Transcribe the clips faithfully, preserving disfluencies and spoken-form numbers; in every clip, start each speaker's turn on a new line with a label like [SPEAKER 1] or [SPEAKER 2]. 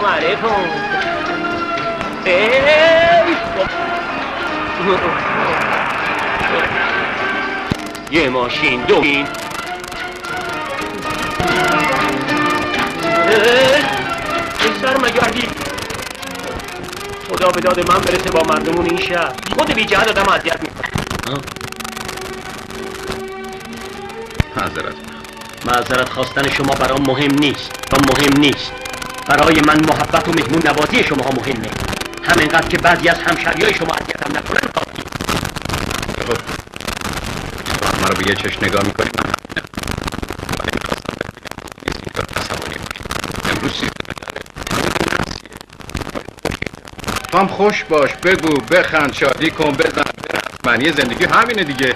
[SPEAKER 1] سلام علیکم. یه ماشین دو ماشین سر مگردی خدا به داد من برسه با مردمون این شهر. خود بی جهت آدم اذیت میکنه.
[SPEAKER 2] معذرت
[SPEAKER 1] معذرت خواستن شما برام مهم نیست. تا مهم نیست. برای من محبت و مهمون نوازی شما ها مهمه. همینقدر که بعضی از همشهریای شما اذیتم نکنن کافیه.
[SPEAKER 2] خب ما رو به یه چشم نگاه میکنیم. من تو هم خوش باش، بگو، بخند، شادی کن، بزن، برفت. معنی زندگی همینه دیگه.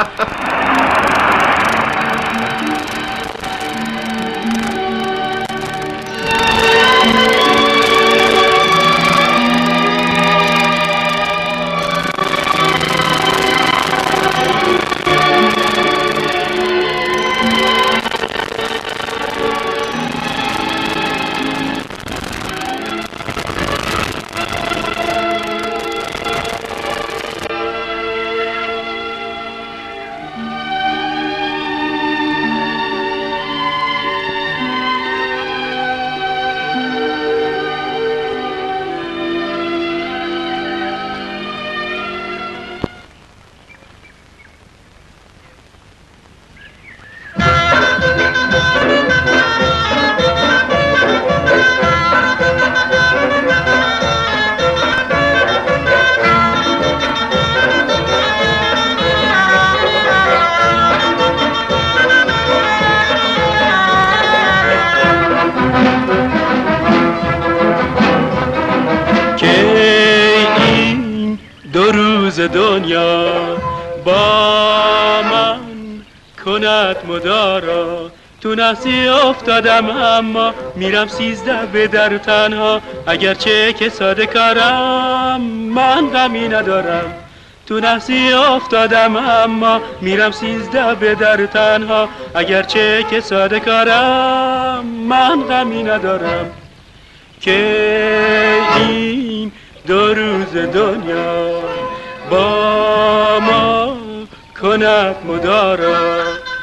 [SPEAKER 3] دنیا با من کند مدارا. تو نفسی افتادم اما میرم سیزده به در تنها. اگرچه که ساده کارم من غمی ندارم. تو نفسی افتادم اما میرم سیزده به در تنها. اگرچه که ساده کارم من غمی ندارم. که این دو روز دنیا با ما کند مدارا.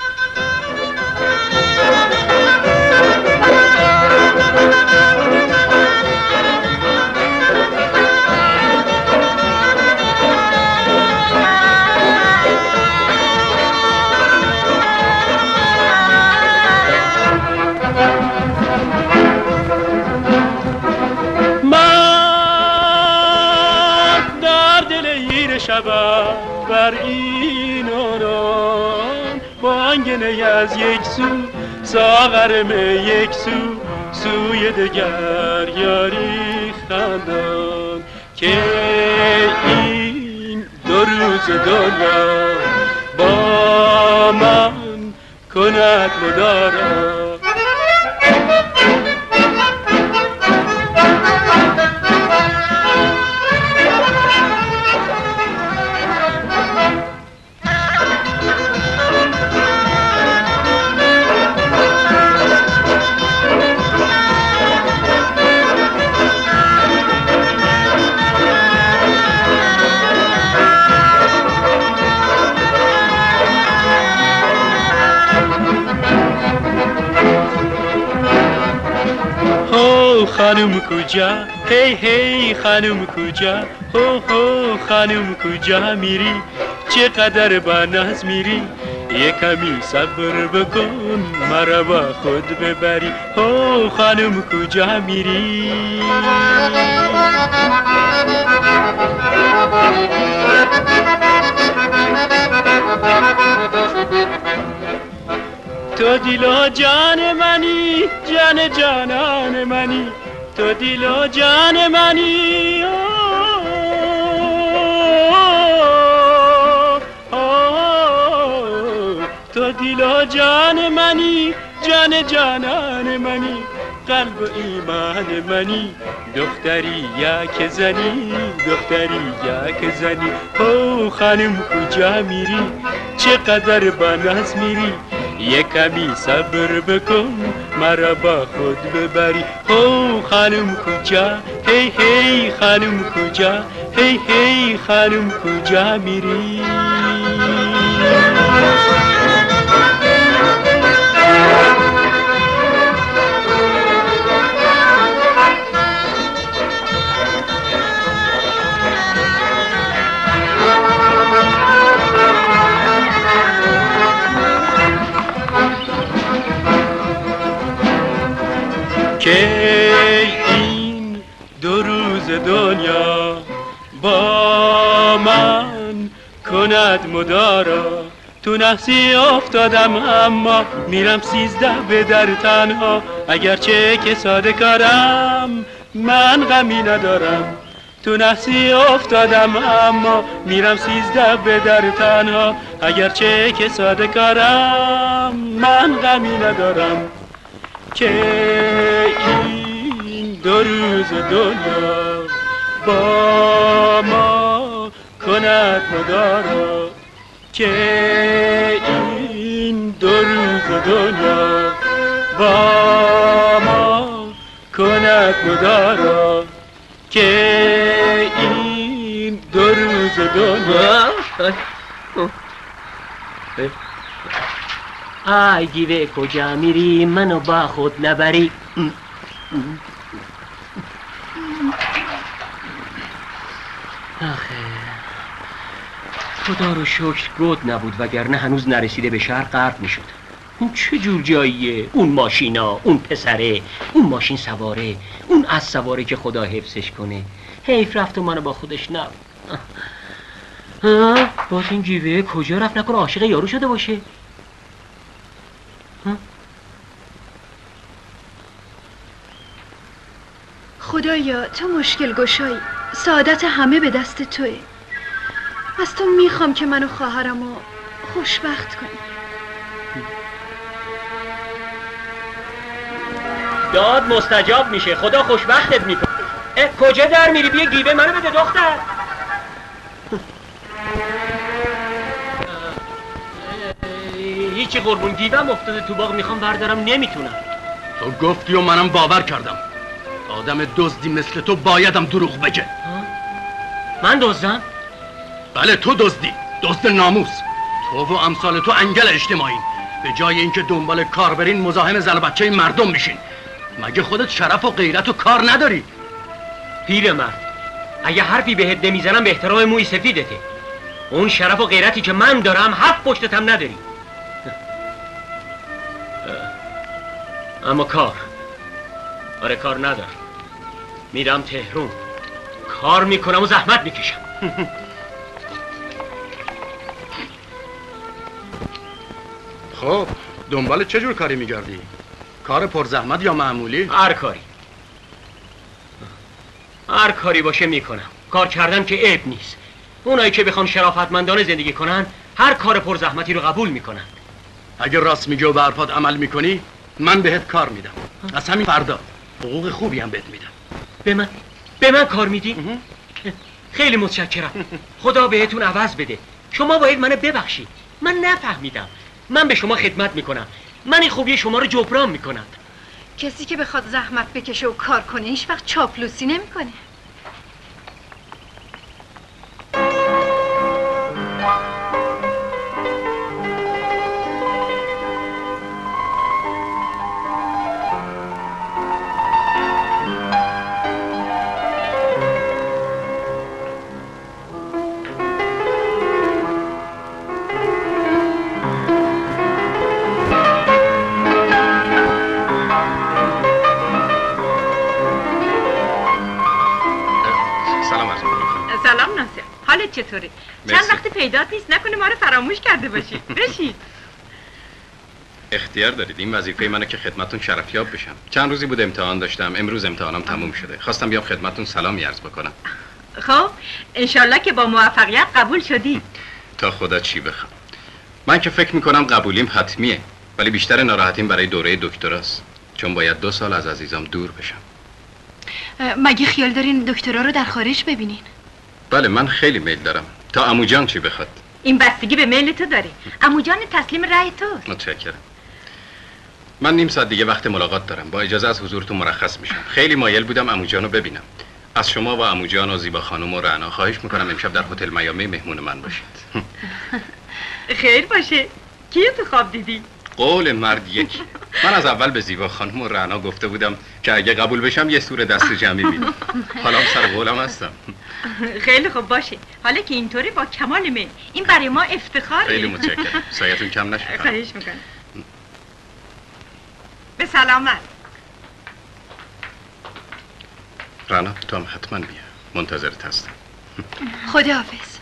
[SPEAKER 3] شبم بر این آرام بانگنه از یک سو ساغرم یک سو سوی دگر یاری خندان. که این دو روز دنیا با من کند مدارا. خانم کجا هی هی خانم کجا هو هو خانم کجا میری چقدر با ناز میری یه کمی صبر بکن مرا با خود ببری هو خانم کجا میری تو دل و جان منی جان جانان منی تو دل و جان منی تو دل و جان منی جان جانان منی قلب و ایمان منی دختری یک زنی دختری یک زنی او خانم کجا میری چقدر با ناز میری یه کمی صبر بکن مرا با خود ببری. هو خانم کجا، هی هی خانم کجا، هی هی خانم کجا میری؟ که این دو روز دنیا با من کند مدارا. تو نحسی افتادم اما میرم سیزده به در تنها. اگرچه که ساده کارم من غمی ندارم. تو نحسی افتادم اما میرم سیزده به در تنها. اگرچه که ساده کارم من غمی ندارم. که این دو روز دنیا با ما کند مدارا. که این دو روز دنیا با ما کند مدارا. که این دو روز دنیا.
[SPEAKER 1] آی گیوه کجا میری منو با خود نبری؟ آخه خدا رو شکر گود نبود وگرنه هنوز نرسیده به شهر غرق میشد. اون چه جور جاییه؟ اون ماشینا، اون پسره، اون ماشین سواره، اون از سواره که خدا حفظش کنه. حیف رفت و منو با خودش نبود. ها باز این گیوه کجا رفت؟ نکنه عاشق یارو شده باشه؟
[SPEAKER 4] خدایا تو مشکل گشایی، سعادت همه به دست توه. از تو میخوام که منو خواهرمو خوشبخت کنی.
[SPEAKER 1] داد مستجاب میشه، خدا خوشبختت میکنه. کجا در میری؟ بیا گیوه منو بده دختر. هیچی قربون، گیوهم افتاده تو باغ، میخوام بردارم نمیتونم.
[SPEAKER 5] تو گفتی و منم باور کردم. آدم دزدی مثل تو بایدم دروغ بگه.
[SPEAKER 1] من دزدم؟
[SPEAKER 5] بله تو دزدی، دزد ناموس. تو و امثال تو انگل اجتماعی. به جای اینکه دنبال کار برین مزاحم زن و بچه مردم میشین. مگه خودت شرف و غیرت و کار نداری؟
[SPEAKER 1] پیرمرد، اگه حرفی بهت نمیزنم به احترام موی سفیدته. اون شرف و غیرتی که من دارم هفت پشتت هم نداری. اما کار، آره کار ندارم. میرم تهرون، کار میکنم و زحمت میکشم.
[SPEAKER 5] خب دنبال چه جور کاری میگردی؟ کار پرزحمت یا معمولی؟
[SPEAKER 1] هر کاری، هر کاری باشه میکنم. کار کردن که عیب نیست. اونایی که بخوان شرافتمندانه زندگی کنن هر کار پرزحمتی رو قبول میکنن.
[SPEAKER 5] اگه راست میگی و به حرفات عمل میکنی من بهت کار میدم. از همین فردا حقوق خوبی هم بهت میدم.
[SPEAKER 1] به من؟ به من کار میدی؟ خیلی متشکرم. خدا بهتون عوض بده. شما باید منو ببخشید. من نفهمیدم. من به شما خدمت میکنم. من این خوبی شما رو جبران میکنم.
[SPEAKER 4] کسی که بخواد زحمت بکشه و کار کنه هیچ وقت چاپلوسی نمیکنه.
[SPEAKER 6] چطوره؟ چند وقت پیدات نیست، نکنه ما رو فراموش کرده باشید. بشید.
[SPEAKER 2] اختیار دارید، این وظیفه منه که خدمتتون شرفیاب بشم. چند روزی بود امتحان داشتم، امروز امتحانم تموم شده. خواستم بیام خدمتتون سلامی عرض بکنم.
[SPEAKER 6] خب انشالله که با موفقیت قبول شدی.
[SPEAKER 2] تا خدا چی بخوام. من که فکر میکنم قبولیم حتمیه، ولی بیشتر ناراحتیم برای دوره دکتراست، چون باید دو سال از عزیزم دور بشم.
[SPEAKER 4] مگه خیال دارین دکترا رو در خارج ببینین؟
[SPEAKER 2] بله من خیلی میل دارم، تا عمو جان چی بخواد.
[SPEAKER 6] این بستگی به میل تو داره. عمو جان تسلیم رأی توست.
[SPEAKER 2] متشکرم. من نیم ساعت دیگه وقت ملاقات دارم. با اجازه از حضورتون مرخص میشم. خیلی مایل بودم عمو جانو ببینم. از شما و عمو جان و زیبا خانم و رعنا خواهش میکنم امشب در هتل میامی مهمون من باشید.
[SPEAKER 6] خیر باشه. کیو تو خواب دیدی؟
[SPEAKER 2] قول مرد یکی. من از اول به زیبا خانم و رعنا گفته بودم که اگه قبول بشم یه سور دست جمعی میدم. حالا هم سر قولم هستم.
[SPEAKER 6] خیلی خوب باشه. حالا که اینطوری با کمال میل. این برای ما افتخاره.
[SPEAKER 2] خیلی متشکرم. سایتون کم نشه.
[SPEAKER 6] خواهش میکنم. به سلامت.
[SPEAKER 2] رعنا تو هم حتما بیا. منتظرت هستم.
[SPEAKER 4] خداحافظ.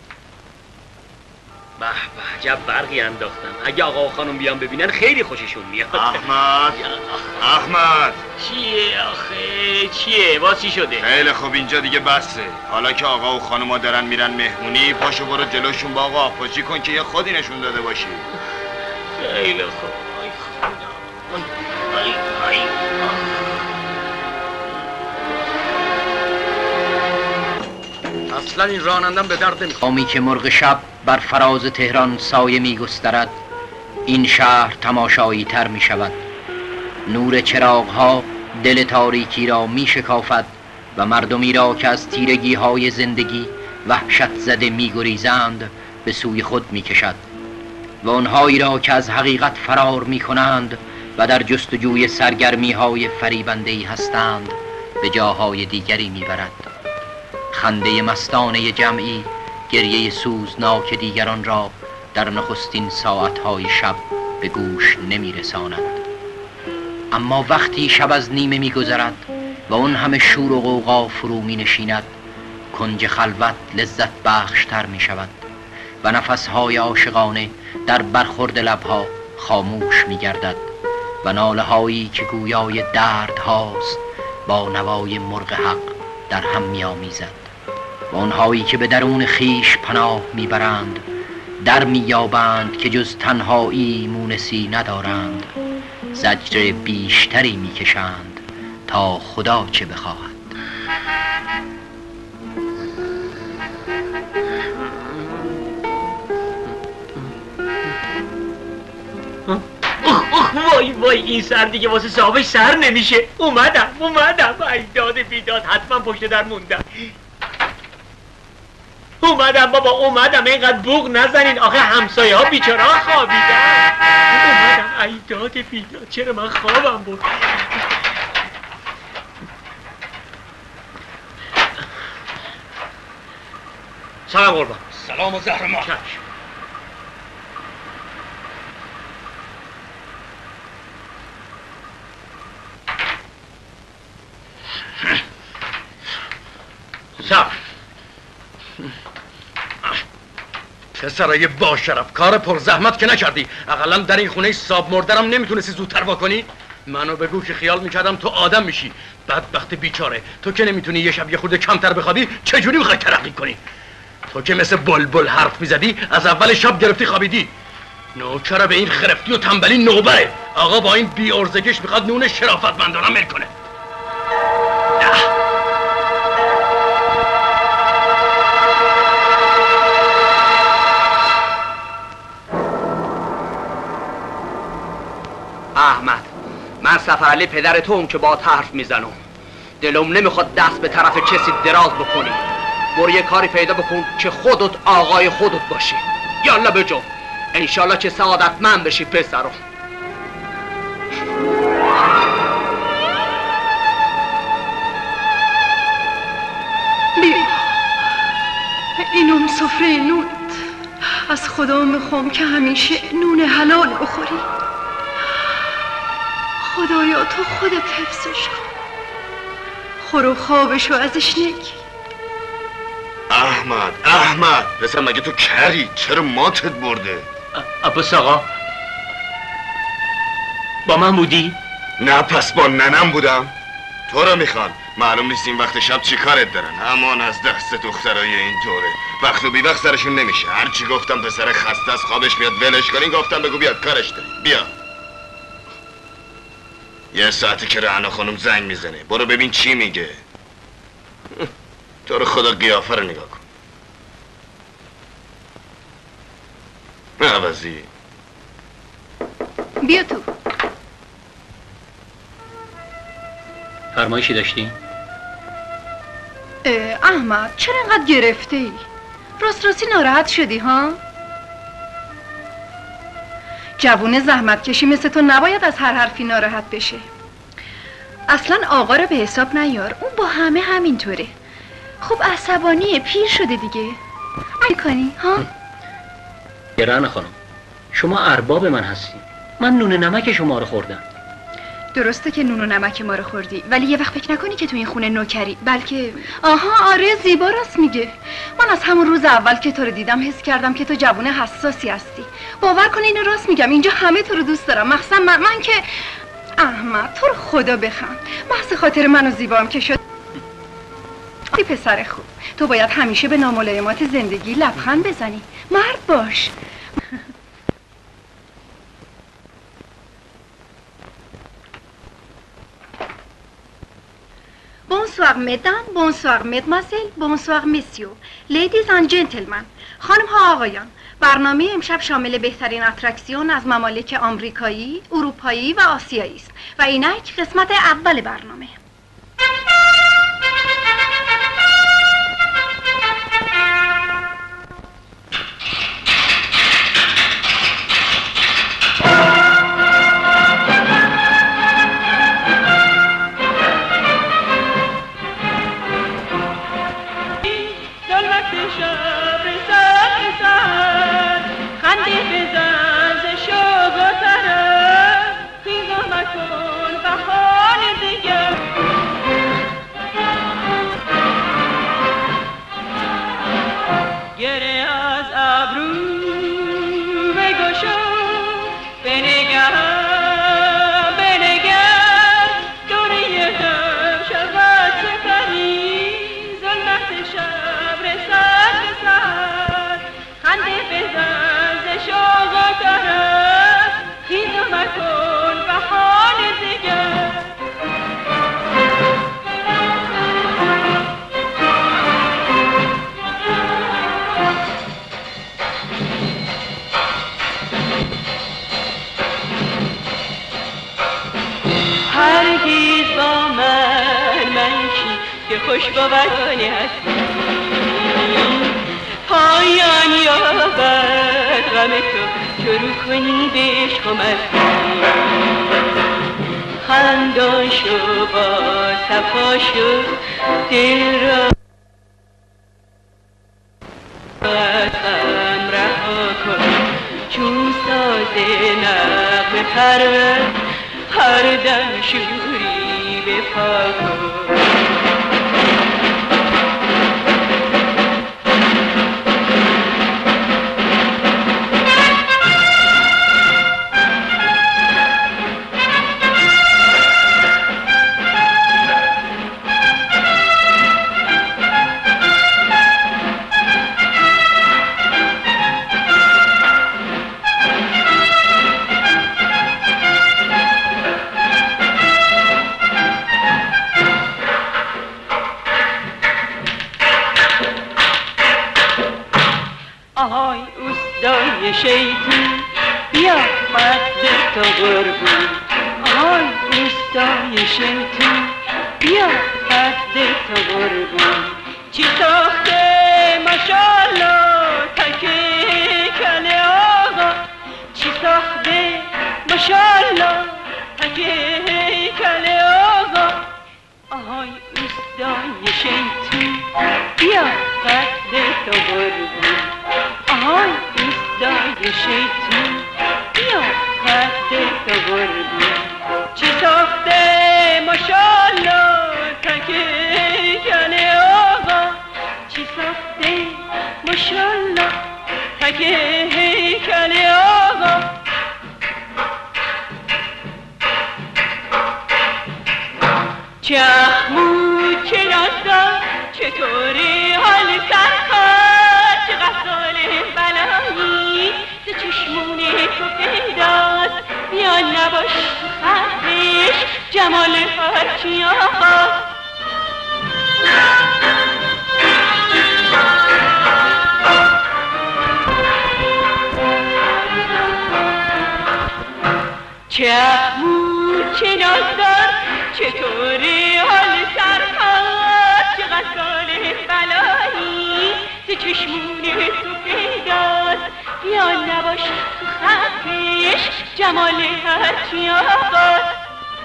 [SPEAKER 1] به به عجب برقی انداختم. اگه آقا و خانم بیان ببینن خیلی خوششون میاد.
[SPEAKER 7] احمد احمد
[SPEAKER 1] چیه آخه چیه؟ واسه شده؟
[SPEAKER 7] خیلی خوب اینجا دیگه بسه. حالا که آقا و خانوما دارن میرن مهمونی، پاشو برو جلوشون با آقا آپاچی کن که یه خودی نشون داده باشی.
[SPEAKER 1] خیلی خوب. آی خدا. آی آی
[SPEAKER 5] اصلا این رانندم به درد نمیخوره.
[SPEAKER 8] آمی که مرغ شب بر فراز تهران سایه می گسترد، این شهر تماشایی تر می شود. نور چراغ ها دل تاریکی را می شکافد و مردمی را که از تیرگی های زندگی وحشت زده می گریزند به سوی خود می کشد و آنهایی را که از حقیقت فرار می کنند و در جستجوی سرگرمی های فریبنده‌ای هستند به جاهای دیگری می برد. خنده مستانه جمعی گریه سوزناک دیگران را در نخستین ساعتهای شب به گوش نمی رساند. اما وقتی شب از نیمه می گذرد و اون همه شور و غوغا فرو می نشیند، کنج خلوت لذت بخشتر می شود و نفسهای عاشقانه در برخورد لبها خاموش می گردد و ناله هایی که گویای درد هاست با نوای مرغ حق در هم می آمیزد و آنهایی که به درون خیش پناه میبرند در مییابند که جز تنهایی مونسی ندارند، زجر بیشتری میکشند تا خدا چه بخواهد.
[SPEAKER 1] اخ اخ وای وای این سر دیگه واسه صاحبش سر نمیشه. اومدم اومدم ای داد بیداد حتما پشت در موندم. اومدم بابا اومدم. اینقدر بوق نزنین آخه همسایه ها بیچاره ها خوابیدن. اومدم ای داد بیداد. چرا من خوابم بود؟ سلام قربان.
[SPEAKER 5] سلام و زهر ما.
[SPEAKER 1] صبر.
[SPEAKER 5] پسرای با شرف، کار پر زحمت که نکردی. اقلا در این خونه ساب مردرم نمیتونستی زودتر واکنی؟ منو بگو که خیال میکردم تو آدم میشی. بدبخت بیچاره، تو که نمیتونی یه شب یه خورده کمتر بخوابی، چجوری میخوای ترقی کنی؟ تو که مثل بلبل حرف میزدی از اول شب گرفتی خوابیدی. نوکر به این خرفتی و تنبلی نوبره. آقا با این بی ارزگیش میخواد نون شرافتمندانه مل کنه.
[SPEAKER 8] احمد، من سفرعلی پدر تو هم که با حرف میزنم. دلم نمیخواد دست به طرف کسی دراز بکنی. برو یه کاری پیدا بکن که خودت آقای خودت باشی. یالا بجو. انشالله که سعادتمند بشی پسرم.
[SPEAKER 4] بیا اینم سفره نونت. از خدا میخوام که همیشه نون حلال بخوری. خدایا تو خودت حفظش کن. خور و خوابشو ازش نگی.
[SPEAKER 7] احمد احمد پسر مگه تو کری؟ چرا ماتت برده؟
[SPEAKER 1] عباس آقا با من بودی؟
[SPEAKER 7] نه پس با ننم بودم. تو رو میخوان. معلوم نیست این وقت شب چی کارت دارن. همان از دست دخترای این طوره. وقت و بی وقت سرشون نمیشه. هرچی گفتم پسر خسته از خوابش میاد ولش کنین، گفتم بگو بیاد کارش داری. بیا یه ساعته که رعنا خانم زنگ میزنه. برو ببین چی میگه. تو رو خدا قیافه رو نگاه کن. عوضی
[SPEAKER 4] بیا تو.
[SPEAKER 1] فرمایشی داشتی؟
[SPEAKER 4] احمد چرا اینقدر گرفته ای؟ راست راستی ناراحت شدی ها؟ جوون زحمت کشی مثل تو نباید از هر حرفی ناراحت بشه. اصلا آقا رو به حساب نیار، اون با همه همینطوره. خب عصبانیه، پیر شده دیگه. میکنی ها؟
[SPEAKER 1] رعنا خانم، شما ارباب من هستی. من نون نمک شما رو خوردم.
[SPEAKER 4] درسته که نون و نمک ما رو خوردی، ولی یه وقت فکر نکنی که تو این خونه نوکری، بلکه آها آره زیبا راست میگه. من از همون روز اول که تو رو دیدم حس کردم که تو جوون حساسی هستی. باور کن اینو راست میگم، اینجا همه تو رو دوست دارم، مخصوصا من, من که احمد تو رو خدا بخند. محض خاطر من و زیبام که شد. ای پسر خوب، تو باید همیشه به ناملایمات زندگی لبخند بزنی. مرد باش. Bonsoir mesdames, bonsoir mesdemoiselles, bonsoir messieurs, ladies and gentlemen. خانم ها آقایان، برنامه امشب شامل بهترین اترکسیون از ممالک آمریکایی، اروپایی و آسیایی است و اینک قسمت اول برنامه.
[SPEAKER 9] خوش باورانه هستی پایان یابد غم تو شروع کنی به عشق و مستی خندان شو با صفا شو دل را از غم رها کن چون ساز نغمه پرور هر دم شوری به پا کن آهای اوستای شیطون بیا قد تو قربون آهای اوستای شیطون بیا قد تو قربون چی ساخته ماشالله تکه کله آقا چی ساخته ماشالله تکه کله آقا آهای اوستای شیطون بیا قد تو قربون آهای ایستای شیطون بیا قد تو قربون چی ساخته ماشالله تکه کله آقا چی ساخته ماشالله تکه کله آقا چه اخمود چه نازدار چطوری حال سرکار چه غساله بلایی ز چشمون تو پیداست بیا نباش خطش جمال هرچی آقا چه اخمود چه نازدار چطوری حال سرخط چقدر سال بلایی تو چشمون تو پیداست خیال نباش تو خفش جمال هرچی آقاست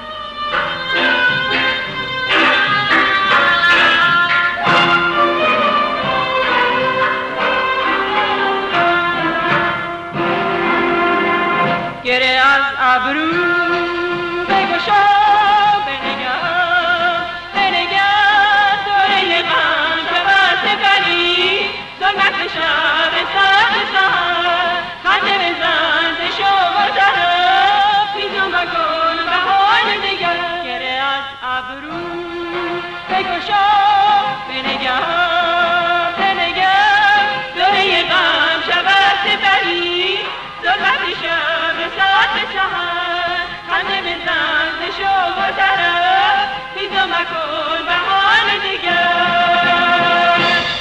[SPEAKER 9] گره از ابرو بگشا بنگم بنگم دوره غم شود بلی ظلمت شب سر سر خنده بزن ز شما طرف پیزو مکن به حال دیگر گره از ابرو بگشا بنگم بنگم دوره غم شود بلی ظلمت شب ساعت سهر خنده بزن ز شما طرف پیزو مکن به حال دیگر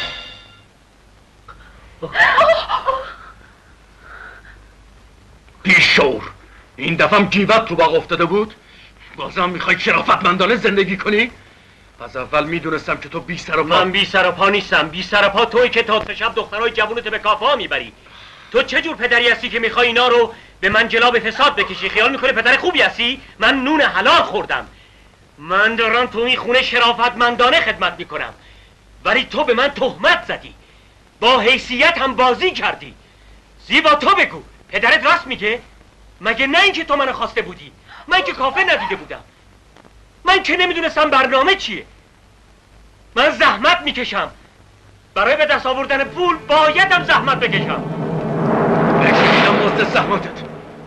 [SPEAKER 5] بیشعور این دفعه گیوت تو باغ افتاده بود بازم میخوای شرافتمندانه زندگی کنی؟ از اول میدونستم که تو بی سر و پا
[SPEAKER 1] من بی سر و پا نیستم بی سر و پا توی که تا سه شب دخترای جوونت به کافه میبری تو چه جور پدری هستی که میخوای اینا رو به من جلاب فساد بکشی؟ خیال میکنه پدر خوبی هستی؟ من نون حلال خوردم من دارم تو این خونه شرافتمندانه خدمت میکنم ولی تو به من تهمت زدی با حیثیت هم بازی کردی زیبا تو بگو پدرت راست میگه؟ مگه نه اینکه تو منو خواسته بودی من که کافه ندیده بودم من که نمیدونستم برنامه چیه من زحمت میکشم برای به دست آوردن پول بایدم زحمت بکشم
[SPEAKER 5] بکشیدم مزد زحمتت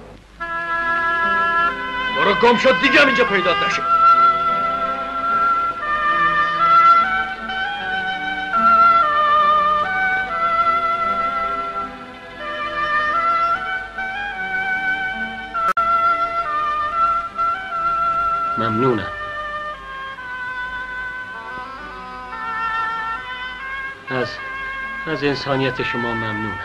[SPEAKER 5] برو گم شد دیگه هم اینجا پیدات نشه
[SPEAKER 1] ممنونم از از انسانیت شما ممنونم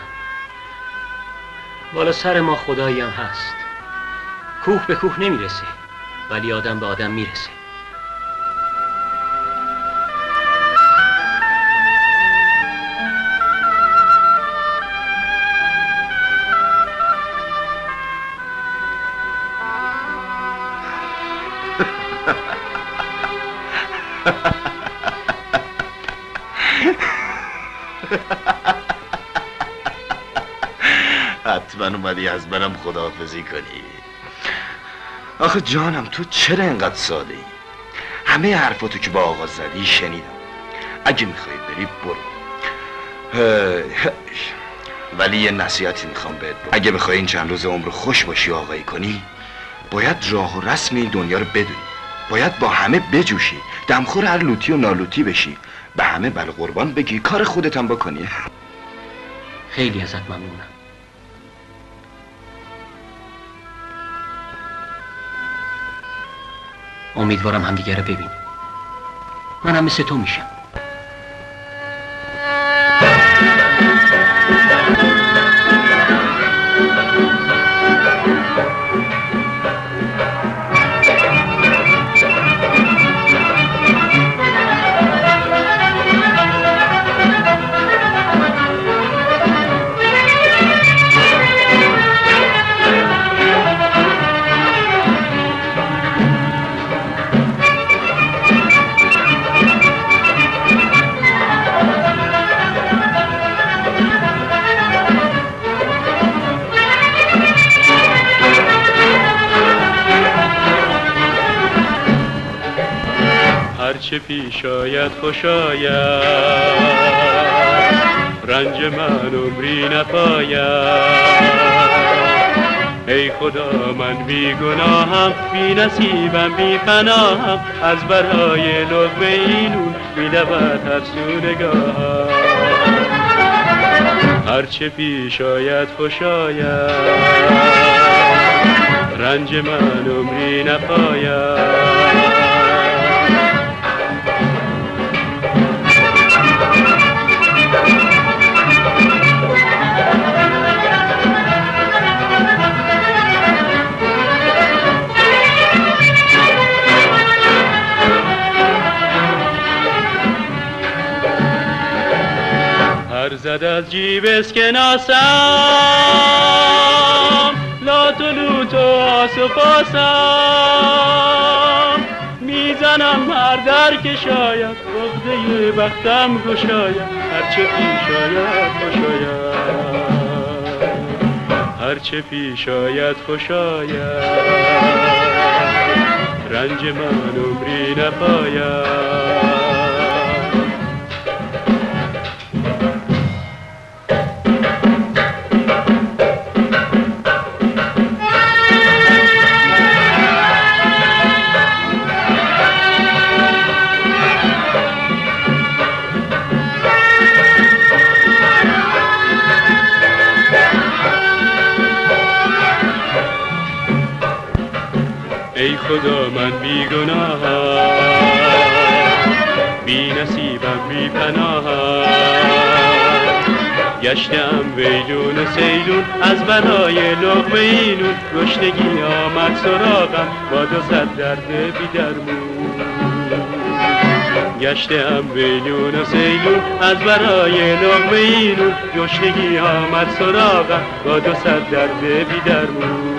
[SPEAKER 1] بالا سر ما خدایی هم هست کوه به کوه نمیرسه ولی آدم به آدم میرسه
[SPEAKER 7] حتما اومدی از منم خداحافظی کنی آخه جانم تو چرا انقدر ساده ای؟ همه حرفاتو که با آقا زدی شنیدم اگه میخوای بری برو ولی یه نصیحتی میخوام بهت بگم اگه بخوای این چند روز عمر خوش باشی و آقایی کنی باید راه و رسم این دنیا رو بدونی باید با همه بجوشی دمخور هر لوتی و نالوتی بشی به همه بله قربان بگی کار خودت هم بکنی
[SPEAKER 1] خیلی ازت ممنونم امیدوارم همدیگه رو ببینیم منم مثل تو میشم
[SPEAKER 3] هرچه پیش آید خوش آید رنج من عمری نپاید ای خدا من بی گناهم بی نصیبم بی پناهم از برای لقمه اینون می دود هر سو نگاهم هرچه پیش آید خوش آید رنج من عمری نپاید میزد از جیب اسکناسم، لات و لوت و آس و پاسم، میزنم هر در که شاید عقده بختم گشاید، هرچه پیش آید خوش آید، هرچه پیش آید خوش آید، رنج من عمری نپاید. ای خدا من بی گناهم، بی نصیبم بی پناهم، گشتم ویلون و سیلون از بنای لقمه اینون، گشنگی آمد سراغم با دو صد درد بی درمون، گشتم ویلون و سیلون از برای لقمه اینون، گشنگی آمد سراغم با دو صد درد بی درمون.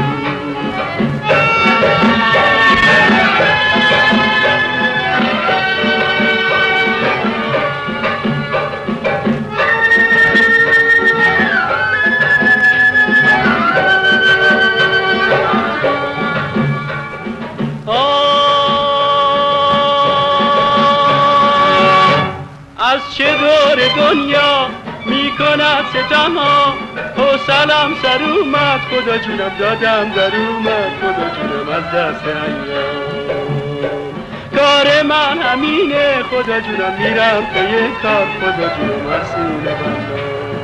[SPEAKER 3] از چه دور دنیا میکند ستم ها، حوصلم سر اومد خدا جونم دادم در اومد، خدا جونم از دست ایام، کار من همینه خدا جونم میرم پی کار، خدا جونم از سینه بندم،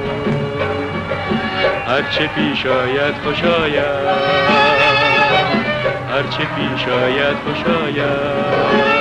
[SPEAKER 3] هرچه پیش آید خوش آید، هرچه پیش آید خوش آید.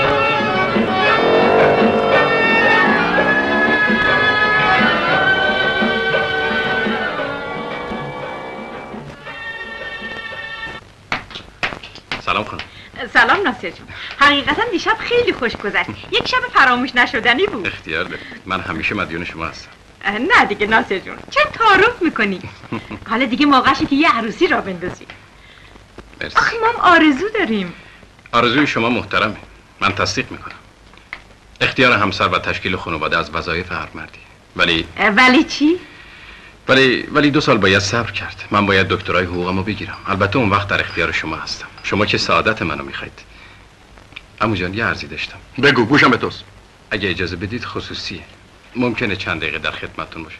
[SPEAKER 2] سلام خانم.
[SPEAKER 6] سلام ناصر جون. حقیقتا دیشب خیلی خوش گذشت. یک شب فراموش نشدنی بود.
[SPEAKER 2] اختیار دارید. من همیشه مدیون شما هستم.
[SPEAKER 6] نه دیگه ناصر جون. چرا تعارف میکنی؟ حالا دیگه موقعشه که یه عروسی را بندازی.
[SPEAKER 2] مرسی.
[SPEAKER 6] آخه ما آرزو داریم.
[SPEAKER 2] آرزوی شما محترمه. من تصدیق میکنم. اختیار همسر و تشکیل خانواده از وظایف هر مردی. ولی
[SPEAKER 6] ولی چی؟
[SPEAKER 2] ولی ولی دو سال باید صبر کرد. من باید دکترای حقوقمو بگیرم. البته اون وقت در اختیار شما هستم. شما که سعادت منو میخواید. عمو جان یه عرضی داشتم.
[SPEAKER 5] بگو گوشم به توست.
[SPEAKER 2] اگه اجازه بدید خصوصیه. ممکنه چند دقیقه در خدمتتون باشم.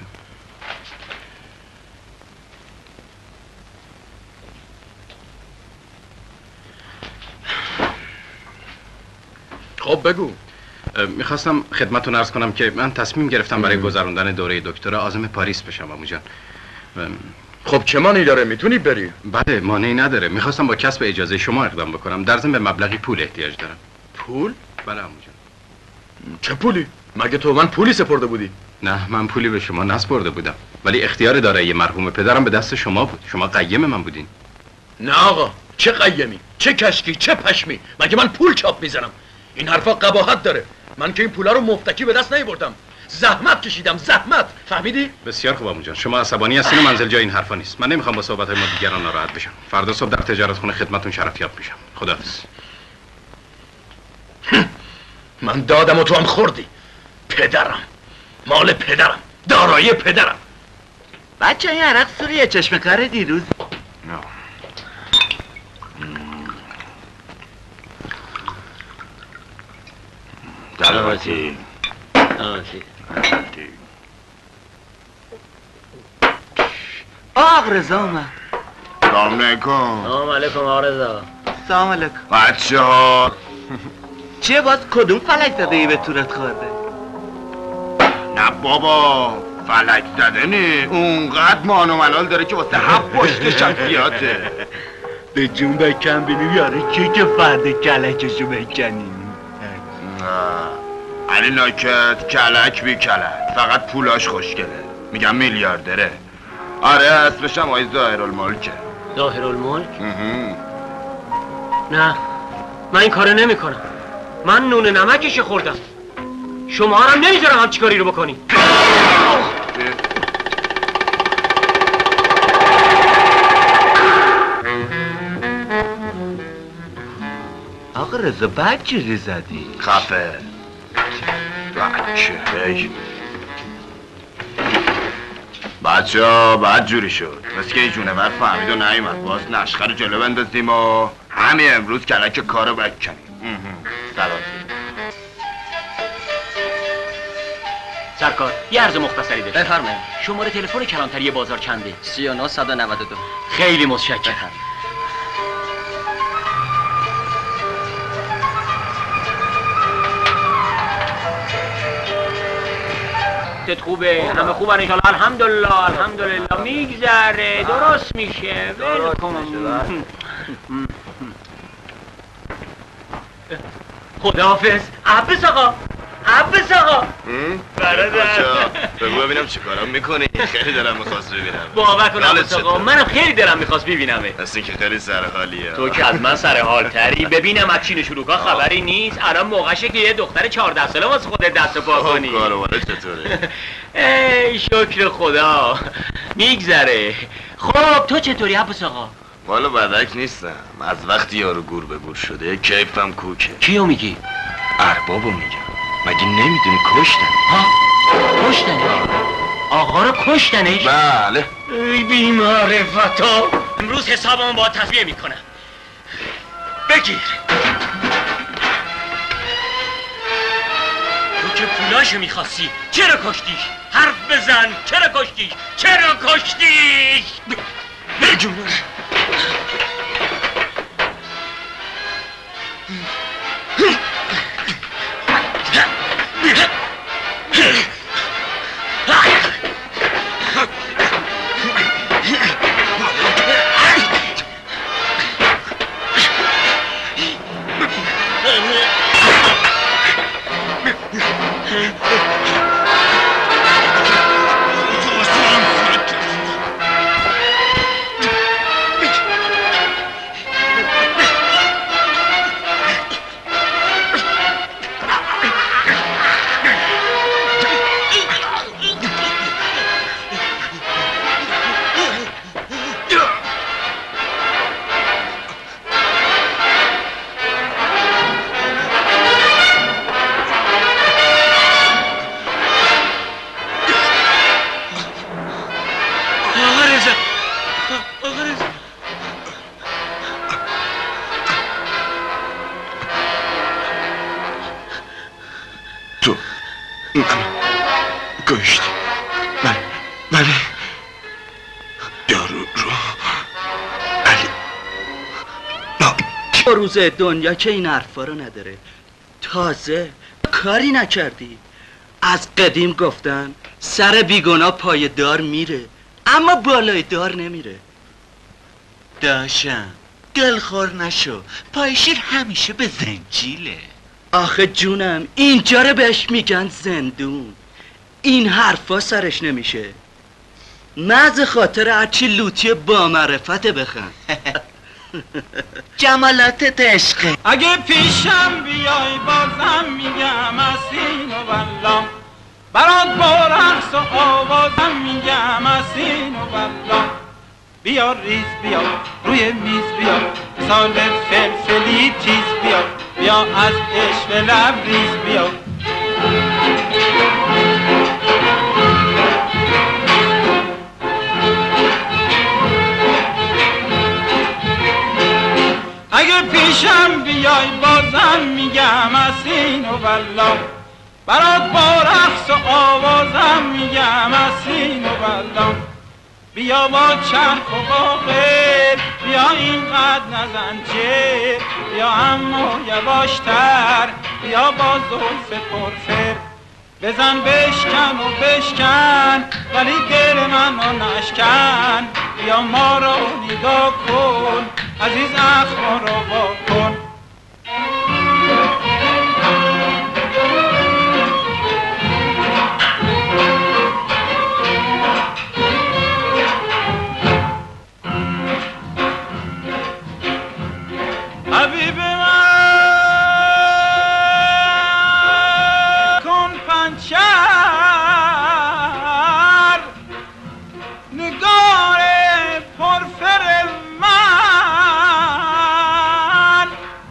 [SPEAKER 5] خب بگو.
[SPEAKER 2] میخواستم خدمتتون عرض کنم که من تصمیم گرفتم برای گذراندن دوره دکترا عازم پاریس بشم عمو جان.
[SPEAKER 5] خب چه مانعی داره؟ میتونی بری؟
[SPEAKER 2] بله مانعی نداره. میخواستم با کسب اجازه شما اقدام بکنم. در ضمن به مبلغی پول احتیاج دارم.
[SPEAKER 5] پول؟
[SPEAKER 2] بله عمو جان.
[SPEAKER 5] چه پولی؟ مگه تو من پولی سپرده بودی؟
[SPEAKER 2] نه من پولی به شما نسپرده بودم، ولی اختیار دارایی مرحوم پدرم به دست شما بود. شما قیم من بودین.
[SPEAKER 5] نه آقا، چه قیمی؟ چه کشکی؟ چه پشمی؟ مگه من پول چاپ میزنم؟ این حرفا قباحت داره. من که این پولا رو مفتکی به دست نیاوردم. زحمت کشیدم، زحمت. فهمیدی؟
[SPEAKER 2] بسیار خوب عمو جان. شما عصبانی هستین و منزل جای این حرفا نیست. من نمیخوام با صحبت‌های ما دیگران ناراحت بشم. فردا صبح در تجارت خونه خدمتتون شرفیاب میشم. خداحافظ.
[SPEAKER 5] من دادم و تو هم خوردی. پدرم، مال پدرم، دارایی پدرم.
[SPEAKER 10] بچه این عرق سوریه چشم کار دیروز.
[SPEAKER 7] نه
[SPEAKER 1] دلواتی دلواتی
[SPEAKER 10] آق رضا اومد.
[SPEAKER 7] سلام علیکم.
[SPEAKER 1] سلام علیکم آقا رضا.
[SPEAKER 10] سلام علیکم.
[SPEAKER 7] بچه ها
[SPEAKER 10] چیه باز کدوم فلک زده ای به تورت خورده؟
[SPEAKER 7] نه بابا فلک زده نی، اونقدر مان و ملال داره که واسه هفت پشت شخصیاته.
[SPEAKER 10] به جون بکن بینیم یاره کی که فرد کلکشو بکنیم.
[SPEAKER 7] علی ناکت کلک بی کلک، فقط پولاش خوشگله. میگم میلیاردره. آره اسمش هم آقای ظاهرالملکه.
[SPEAKER 1] ظاهرالملک؟ نه من این کارو نمی کنم. من نون نمکش خوردم. شما هم نمیذارم همچی کاری رو بکنی.
[SPEAKER 10] آقا رضا بد جوری زدی.
[SPEAKER 7] خفه بچه هی بچه ها بد جوری شد، مثل که این جونور فهمید و نایمد. باز نشخه رو جلو بندازیم و همین امروز کلک کارو بکنیم. سلاتی
[SPEAKER 1] سرکار یه عرض مختصری داشتم.
[SPEAKER 8] بفرمایید.
[SPEAKER 1] شماره تلفن کلانتری بازار چنده؟
[SPEAKER 8] سی و نه صد و نود و دو.
[SPEAKER 1] خیلی متشکرم. ست خوبه؟ همه خوبن ان شاءالله. الحمدلله الحمدلله میگذره، درست میشه. ولکن خداحافظ. عباس آقا، عباس آقا برادر،
[SPEAKER 7] بگو ببینم چی کارم میکنی. خیلی دلم میخواست ببینم.
[SPEAKER 1] باور کن عباس آقا، منم خیلی دلم میخواست ببینمه.
[SPEAKER 7] مثل که خیلی سرحالیه.
[SPEAKER 1] تو که از من سرحال تری. ببینم از چین شروکا خبری نیست. الان موقعشه که یه دختر چهارده ساله واسه خودت دست و پا کنی.
[SPEAKER 7] کاروانه چطوره؟
[SPEAKER 1] ای شکر خدا میگذره. خب تو چطوری عباس آقا؟
[SPEAKER 7] والا بدک نیستم. از وقتی یارو گور به گور شده کیفم کوکه.
[SPEAKER 1] کیو میگی؟
[SPEAKER 7] اربابو میگم. مگه نمیدونی کشتن؟
[SPEAKER 1] ها؟ کشتن؟ آقا رو کشتنش؟
[SPEAKER 7] بله.
[SPEAKER 1] ای بی‌معرفتا. امروز حسابمو با تصفیه میکنم. بگیر. تو که پولاشو میخواستی چرا کشتیش؟ حرف بزن. چرا کشتیش؟ چرا کشتیش؟ بجون.
[SPEAKER 7] تو من کشتی. من من یارو رو علی
[SPEAKER 11] نه روز دنیا که این حرفا رو نداره. تازه کاری نکردی. از قدیم گفتن سر بیگناه پای دار میره اما بالای دار نمیره.
[SPEAKER 10] داشم دلخور نشو، پای شیر همیشه به زنجیله.
[SPEAKER 11] آخه جونم اینجا رو بهش میگن زندون. این حرفا سرش نمیشه. مز خاطر هرچی لوتی با معرفت بخن.
[SPEAKER 10] جمالاتت عشقه.
[SPEAKER 3] اگه پیشم بیای بازم میگم اسین و والله، برات با رقص و آوازم میگم اسین و والله. بیا ریز بیا روی میز بیا، سال فلفلی تیز بیا، بیا از عشق لبریز بیا. اگه پیشم بیای بازم میگم اسین و والله، برات با رقص و آوازم میگم اسین و والله. بیا با چرخ و با غیر، بیا اینقدر نزن چیر، بیا اما یواشتر، بیا با زلف پرفر. بزن بشکن و بشکن ولی دل منو نشکن. بیا ما رو نگاه کن عزیز، اخما رو وا کن. حبیب من کن پنچر، نگار پرفر من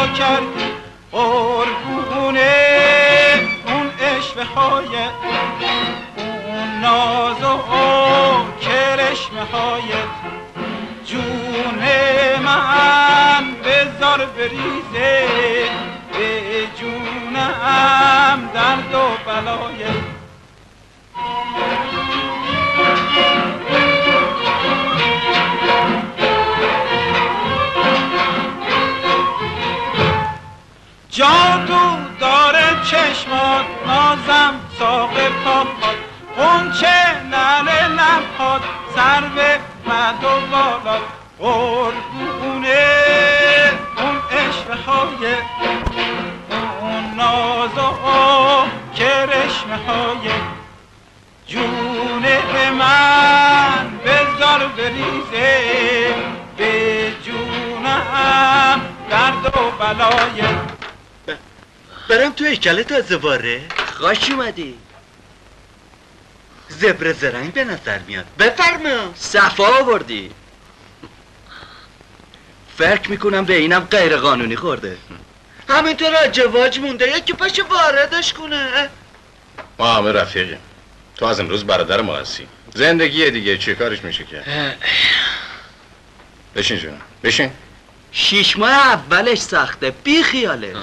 [SPEAKER 12] کردی قربونه اون عشوه های اون ناز و کرشمه هایت جون من بذار بریزه به جونم درد و بلایت جادو داره چشمات نازم ساق پاپات قنچه نل لبهات سر به مد و بالات قربونه اون عشوه های اون ناز و کرشمه های جون من بذار بریزه به جونم درد و بلایت.
[SPEAKER 11] برم تو هیکل تازه واره؟ خوش اومدی. زبر زرنگ به نظر میاد. بفرما. صفا آوردی. فکر میکنم به اینم غیر قانونی خورده. همینطور اجواج مونده یکی پاش واردش کنه.
[SPEAKER 2] ما همه رفیقیم. تو از امروز برادر ما هستی. زندگی دیگه چی کارش میشه که؟ بشین جونم بشین.
[SPEAKER 11] شیش ماه اولش سخته بی خیالش.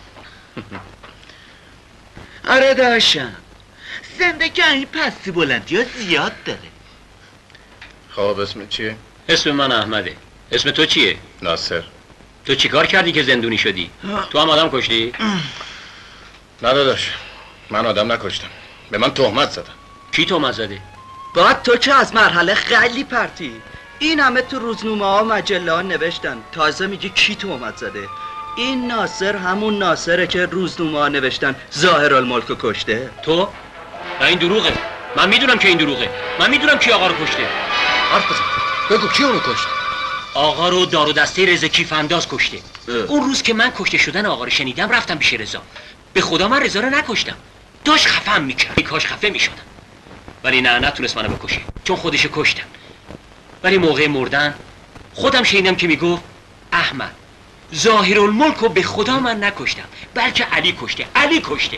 [SPEAKER 11] آره داشتم زندگی این پستی بلندی ها زیاد داره.
[SPEAKER 2] خب اسمت چیه؟
[SPEAKER 1] اسم من احمده. اسم تو چیه؟
[SPEAKER 2] ناصر.
[SPEAKER 1] تو چی کار کردی که زندونی شدی؟ تو هم آدم کشتی؟
[SPEAKER 2] نه داداش من آدم نکشتم، به من تهمت زدن.
[SPEAKER 1] کی تهمت زده؟
[SPEAKER 11] بعد تو که از مرحله خیلی پرتی. این همه تو روزنامه ها و مجله ها نوشتن تازه میگی کی تهمت زده؟ این ناصر همون ناصره که روزنامه ها نوشتن ظاهرالملک رو کشته.
[SPEAKER 1] تو؟ نه این دروغه. من میدونم که این دروغه. من میدونم کی آقا رو کشته.
[SPEAKER 2] حرف بزن بگو کی اونو کشت؟
[SPEAKER 1] آقا رو دار و دسته رضا کیف انداز کشته. اه. اون روز که من کشته شدن آقا رو شنیدم رفتم پیش رضا. به خدا من رضا رو نکشتم. داش خفم میکرد. کاش خفه میشدم. ولی نه نتونست منو بکشه چون خودشو کشتم. ولی موقع مردن خودم شنیدم که میگفت احمد ظاهرالملک رو به خدا من نکشتم بلکه علی کشته. علی کشته.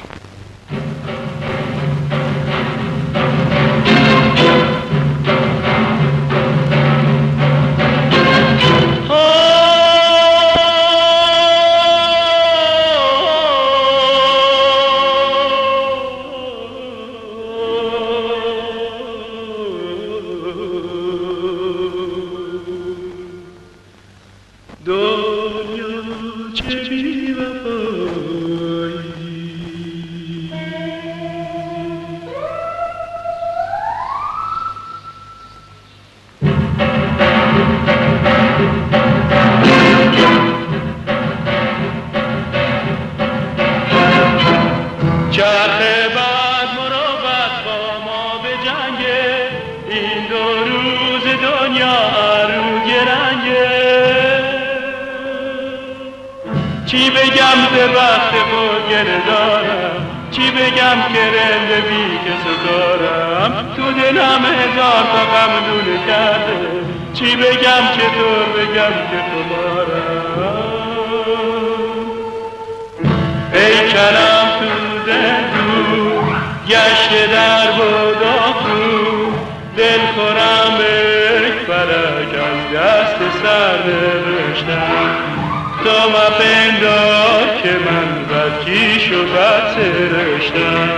[SPEAKER 3] چی بگم به بخت خود گله دارم، چی بگم که رنده بی کس دارم، تو دلم هزار تا غم دونه کرده، چی بگم چطور بگم که تو دارم. ای کلم تو زندون گشته در بوداخو، دل خورم ای فرک از دست سر نوشتم، تا مپندار که من بدکیش و بد سرشتم.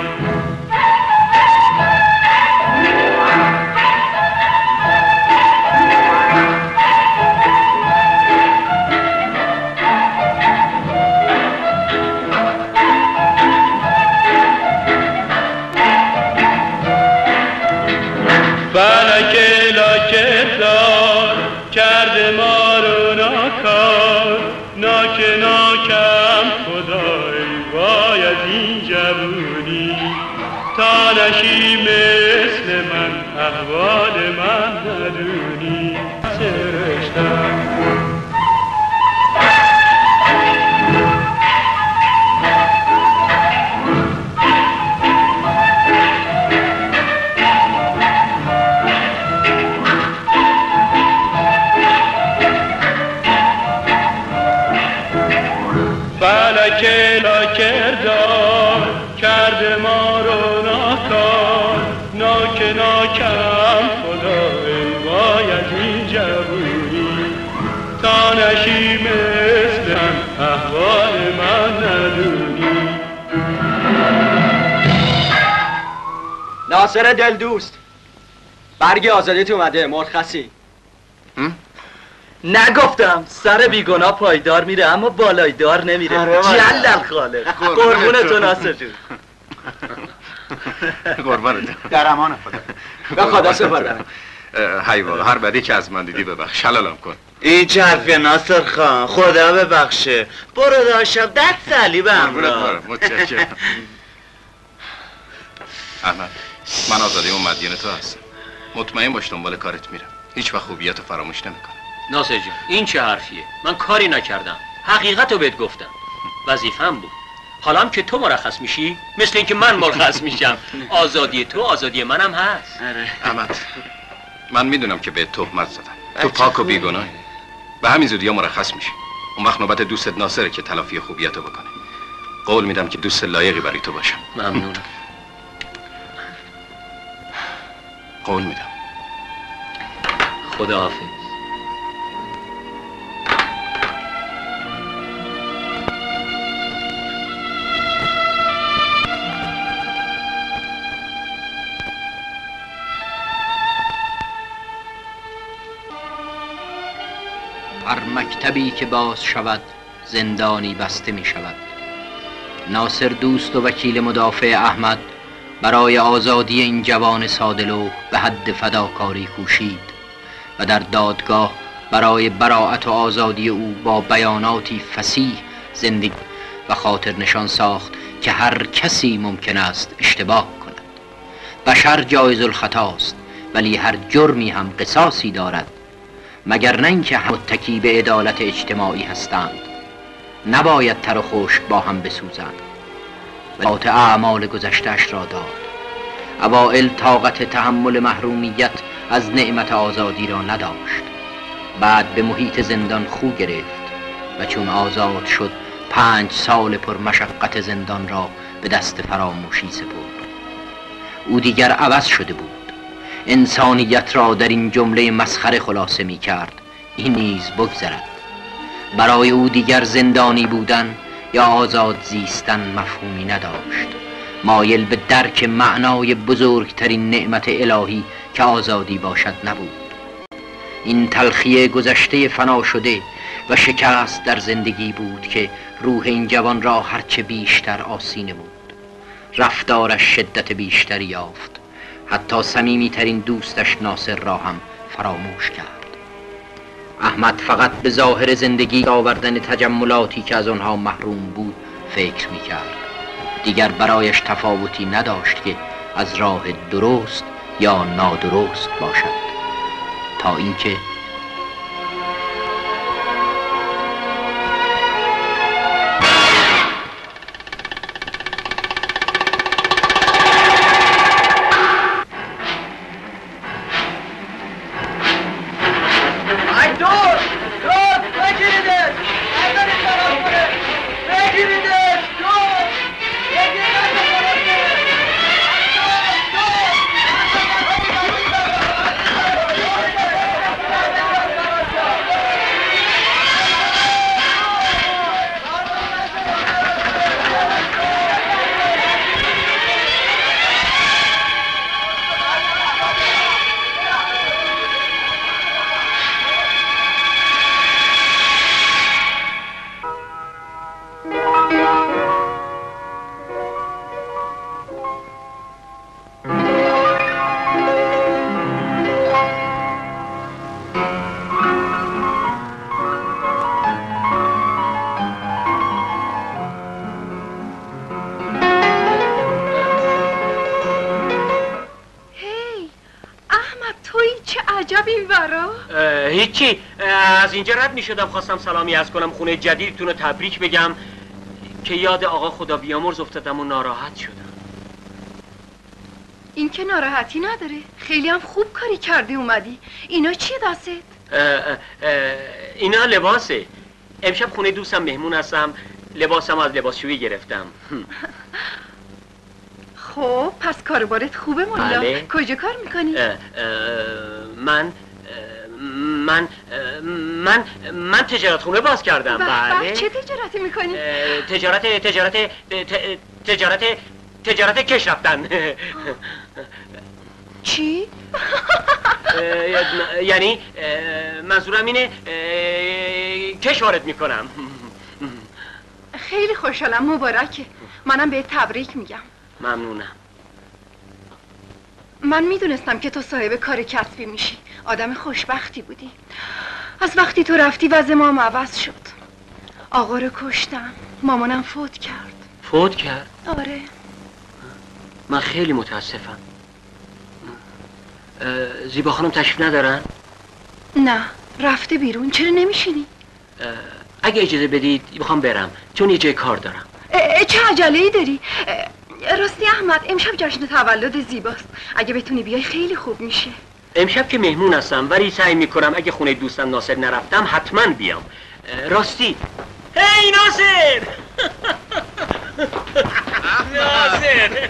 [SPEAKER 3] فلک لاکت دار کرده ما رو ناکار، ناک ناکم خدای وای از این جوونی، تا نشی مثل من احوال من ندونی. سرشتم کلا کردار کرده ما رو ناکار ناک ناکم خدای باید این جوونی تا نشی مثل من احوال من ندونی.
[SPEAKER 13] ناصر دل دوست برگ آزادیت اومده مرخصی.
[SPEAKER 11] نگفتم سر بیگناه پایدار میره اما بالای دار نمیره. جلل خالق قربونتون ناصر جون.
[SPEAKER 2] قربانت
[SPEAKER 13] در امان خدا. به خدا سپردم.
[SPEAKER 2] هی واقعا هر بدی که از من دیدی ببخش حلالم کن.
[SPEAKER 11] این چه حرفیه ناصر خان؟ خدا ببخشه. برو داشتم دست صلیبم را.
[SPEAKER 2] متشکرم. احمد من آزادی اون مدین تو هستم. مطمئن باش دنبال کارت میرم. هیچ وقت خوبیتو فراموش نمیکنم.
[SPEAKER 1] ناصر جون این چه حرفیه؟ من کاری نکردم. حقیقتو بهت گفتم. وظیفه‌م بود. حالا هم که تو مرخص میشی مثل اینکه من مرخص میشم. آزادی تو آزادی منم هست.
[SPEAKER 2] احمد من میدونم که به تهمت زدم. تو پاک و بیگناهی. به همین زودی ها مرخص میشی. اون وقت نوبت دوستت ناصره که تلافی خوبیتو بکنه. قول میدم که دوست لایقی برای تو باشم.
[SPEAKER 1] ممنونم.
[SPEAKER 2] قول میدم.
[SPEAKER 1] خداحافظ.
[SPEAKER 8] هر مکتبی که باز شود زندانی بسته می شود. ناصر دوست و وکیل مدافع احمد برای آزادی این جوان ساده‌لوح به حد فداکاری کوشید و در دادگاه برای براءت و آزادی او با بیاناتی فصیح زندگی و خاطر نشان ساخت که هر کسی ممکن است اشتباه کند. بشر جایز الخطاست ولی هر جرمی هم قصاصی دارد، مگر نه اینکه متکی به عدالت اجتماعی هستند. نباید تر و خشک با هم بسوزند. ذات اعمال گذشته‌اش را داد. اوائل طاقت تحمل محرومیت از نعمت آزادی را نداشت. بعد به محیط زندان خو گرفت و چون آزاد شد پنج سال پر مشقت زندان را به دست فراموشی سپرد. او دیگر عوض شده بود. انسانیت را در این جمله مسخره خلاصه می کرد. این نیز بگذرد. برای او دیگر زندانی بودن یا آزاد زیستن مفهومی نداشت. مایل به درک معنای بزرگترین نعمت الهی که آزادی باشد نبود. این تلخی گذشته فنا شده و شکست در زندگی بود که روح این جوان را هرچه بیشتر آسیده بود. رفتارش شدت بیشتری یافت. حتی صمیمی ترین دوستش ناصر را هم فراموش کرد. احمد فقط به ظاهر زندگی آوردن تجملاتی که از آنها محروم بود فکر می کرد. دیگر برایش تفاوتی نداشت که از راه درست یا نادرست باشد، تا اینکه
[SPEAKER 1] هیچی، از اینجا رد می شدم خواستم سلامی عرض کنم خونه جدیدتون رو تبریک بگم که یاد آقا خدا بیامرز افتادم و ناراحت شدم.
[SPEAKER 4] این که ناراحتی نداره، خیلی هم خوب کاری کردی اومدی. اینا چیه دستت؟
[SPEAKER 1] اه اه اه اینا لباسه. امشب خونه دوستم مهمون هستم، لباسم از لباسشویی گرفتم.
[SPEAKER 4] خب پس کاربارت خوبه مولا.
[SPEAKER 1] بله.
[SPEAKER 4] کجا کار میکنی؟
[SPEAKER 1] اه اه من من من من تجارت خونه باز کردم.
[SPEAKER 4] بله. چه تجارتی میکنی؟
[SPEAKER 1] تجارت تجارت تجارت تجارت کش رفتن.
[SPEAKER 4] چی؟
[SPEAKER 1] یعنی منظورم اینه کش وارد میکنم.
[SPEAKER 4] خیلی خوشحالم، مبارکه. منم بهت تبریک میگم.
[SPEAKER 1] ممنونم.
[SPEAKER 4] من میدونستم که تو صاحب کار کسبی میشی. آدم خوشبختی بودی. از وقتی تو رفتی وضع ما هم عوض شد. آقا رو کشتم، مامانم فوت کرد.
[SPEAKER 1] فوت کرد؟
[SPEAKER 4] آره.
[SPEAKER 1] من خیلی متاسفم. زیبا خانم تشریف ندارن؟
[SPEAKER 4] نه، رفته بیرون. چرا نمیشینی؟
[SPEAKER 1] اگه اجازه بدید میخوام برم، چون یه جای کار دارم.
[SPEAKER 4] چه عجله‌ای داری؟ راستی احمد، امشب جشن تولد زیباست. اگه بتونی بیای خیلی خوب میشه.
[SPEAKER 1] امشب که مهمون هستم، ولی سعی میکنم اگه خونه دوستم ناصر نرفتم حتما بیام. راستی هی ناصر! ناصر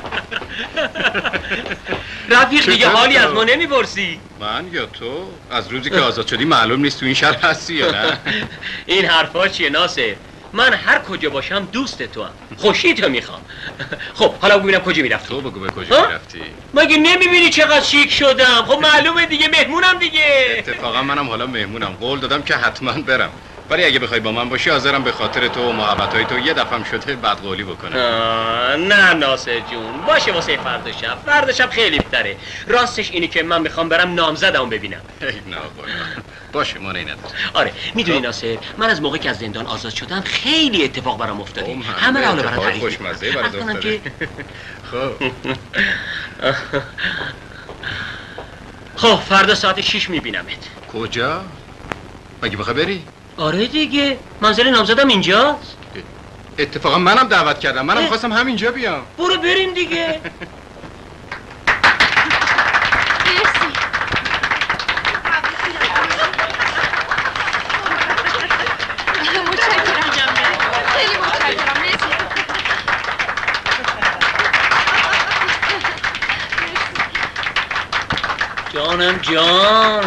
[SPEAKER 1] رفیق دیگه حالی از ما نمیپرسی؟
[SPEAKER 2] من یا تو؟ از روزی که آزاد شدی معلوم نیست تو این شهر هستی یا نه؟
[SPEAKER 1] این حرفا چیه ناصر؟ من هر کجا باشم دوست تو هم. خوشی تو میخوام. خب حالا ببینم کجا میرفتی؟
[SPEAKER 2] تو بگو به کجا میرفتی؟
[SPEAKER 1] مگه نمیبینی چقدر شیک شدم؟ خب معلومه دیگه، مهمونم دیگه.
[SPEAKER 2] اتفاقا منم حالا مهمونم، قول دادم که حتما برم، ولی اگه بخوای با من باشی حاضرم به خاطر تو و محبتهای تو یه دفعه شده بدقولی بکنم.
[SPEAKER 1] نه ناصر جون، باشه واسه فردا شب. فردا شب خیلی بهتره. راستش اینی که من میخوام برم نامزدمو ببینم.
[SPEAKER 2] ای نه باشه، ما نداره.
[SPEAKER 1] آره میدونی ناصر، من از موقع که از زندان آزاد شدم خیلی اتفاق برام افتاده. همه را حالا برام تعریف
[SPEAKER 2] خوشمزه برات افتاده. خب
[SPEAKER 1] خب فردا ساعت شش میبینمت.
[SPEAKER 2] کجا؟ مگه بخوای بری؟
[SPEAKER 1] آره دیگه، منزل نامزدم اینجاست.
[SPEAKER 2] اتفاقا منم دعوت کردم، منم خواستم همینجا بیام.
[SPEAKER 1] برو بریم دیگه. جانم جان.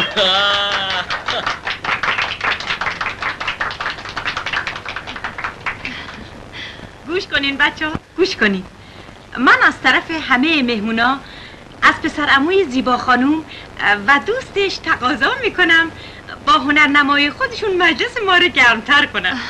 [SPEAKER 6] گوش کنین بچه ها، گوش کنین. من از طرف همه مهمونا از پسر عموی زیبا خانوم و دوستش تقاضا میکنم با هنرنمای خودشون مجلس ما رو گرمتر کنن.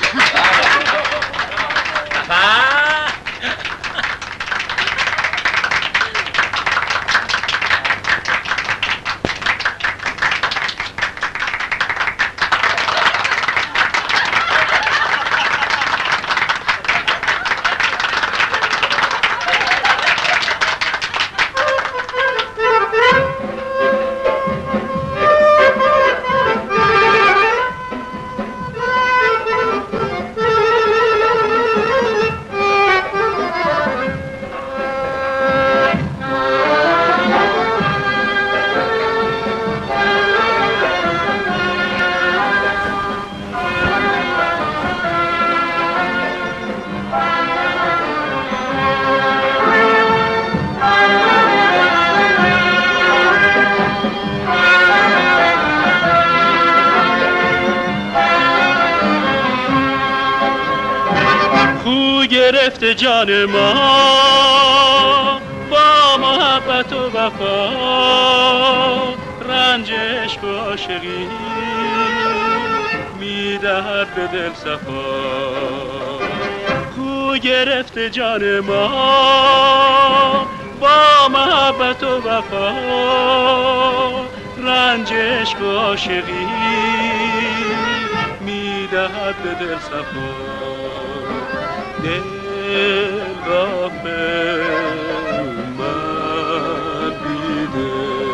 [SPEAKER 3] گرفته جان ما با محبت و وفا، رنج عشق و عاشقی میدهد به دل صفا. خو گرفته جان ما با محبت و وفا، رنج عشق و عاشقی میدهد به دل صفا. دل غافل من بیده،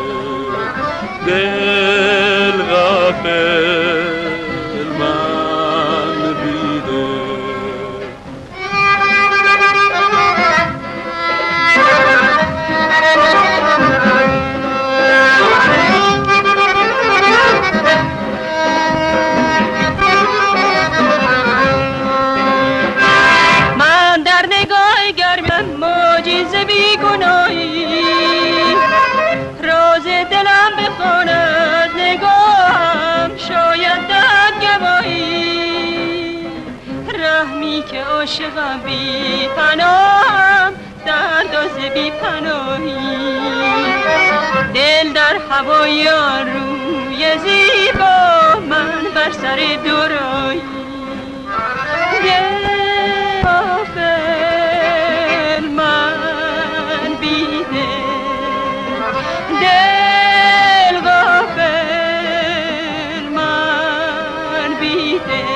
[SPEAKER 3] دل غافل من بیده.
[SPEAKER 9] عاشقم بی پناهم درداز بی پناهی دل در هوای روی زیبا من بر سر دورایی دل غافل من بیده دل غافل من بیده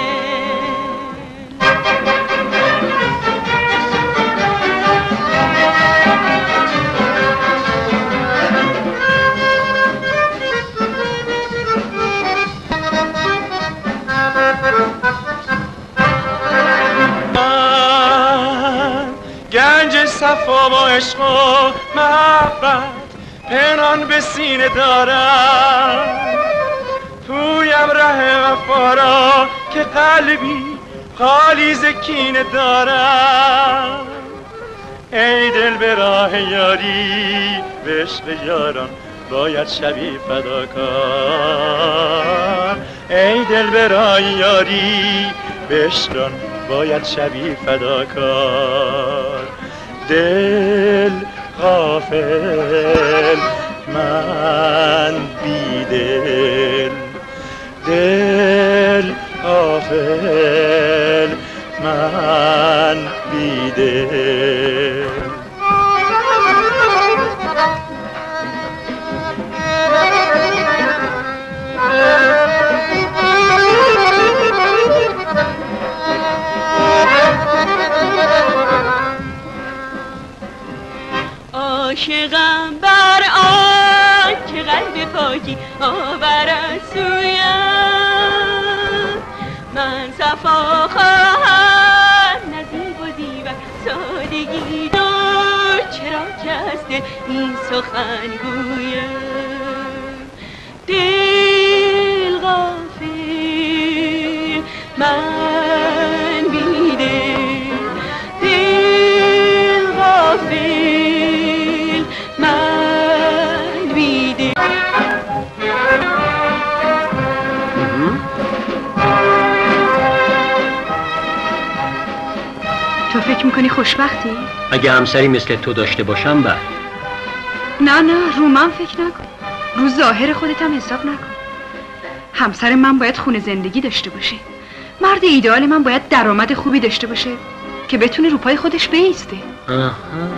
[SPEAKER 12] گنج صفا و عشق و محبت پنهان به سینه دارم پویم ره وفا را که قلبی خالی ز کینه دارم ای دل به راه یاری به عشق یاران باید شوی فداکار ای دل به راه یاری به عشقان باید شوی فداکار دل غافل من بی دل دل غافل من بی دل
[SPEAKER 9] عاشقم بر آن که قلب پاکی آورد سویم من صفا خواهم نزیب و زیبا سادگی دو چرا کسته این سخن گویم دل غافل من بیدل دل غافل من بیدل
[SPEAKER 4] تو فکر میکنی خوشبختی؟
[SPEAKER 1] اگه همسری مثل تو داشته باشم بله.
[SPEAKER 4] نه نه رو من فکر نکن رو ظاهر خودت هم حساب نکن همسر من باید خونه زندگی داشته باشه مرد ایدئال من باید درآمد خوبی داشته باشه که بتونه رو پای خودش بایسته
[SPEAKER 1] آها.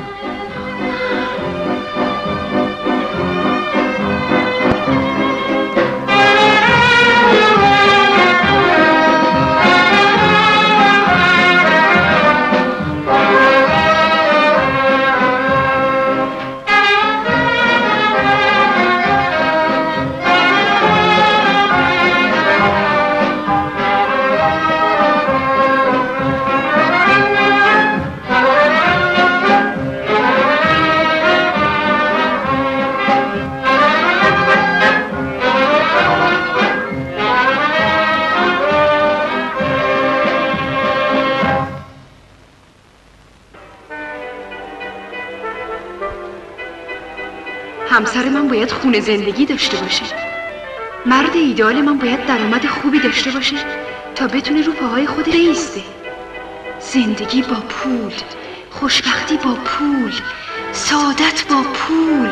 [SPEAKER 4] همسر من باید خونه زندگی داشته باشه مرد ایدئال من باید درآمد خوبی داشته باشه تا بتونه رو پاهای خودش بایسته زندگی با پول خوشبختی با پول سعادت با پول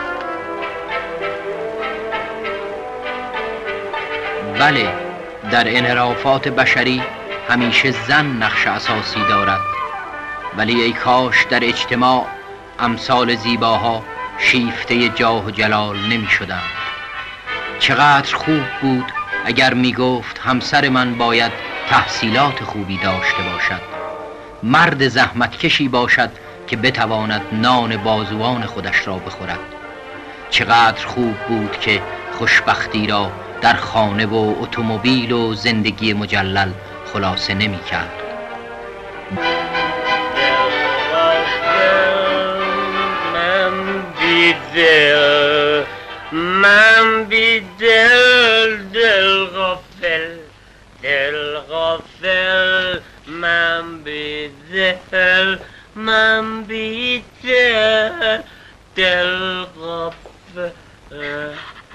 [SPEAKER 8] بله در انحرافات بشری همیشه زن نقش اساسی دارد ولی ای کاش در اجتماع امثال زیباها شیفته جاه و جلال نمی شدند. چقدر خوب بود اگر می گفت همسر من باید تحصیلات خوبی داشته باشد مرد زحمتکشی باشد که بتواند نان بازوان خودش را بخورد چقدر خوب بود که خوشبختی را در خانه و اتومبیل و زندگی مجلل خلاصه نمی کرد
[SPEAKER 3] دل من بی دل دل غافل دل غافل من بی دل من بی دل دل غافل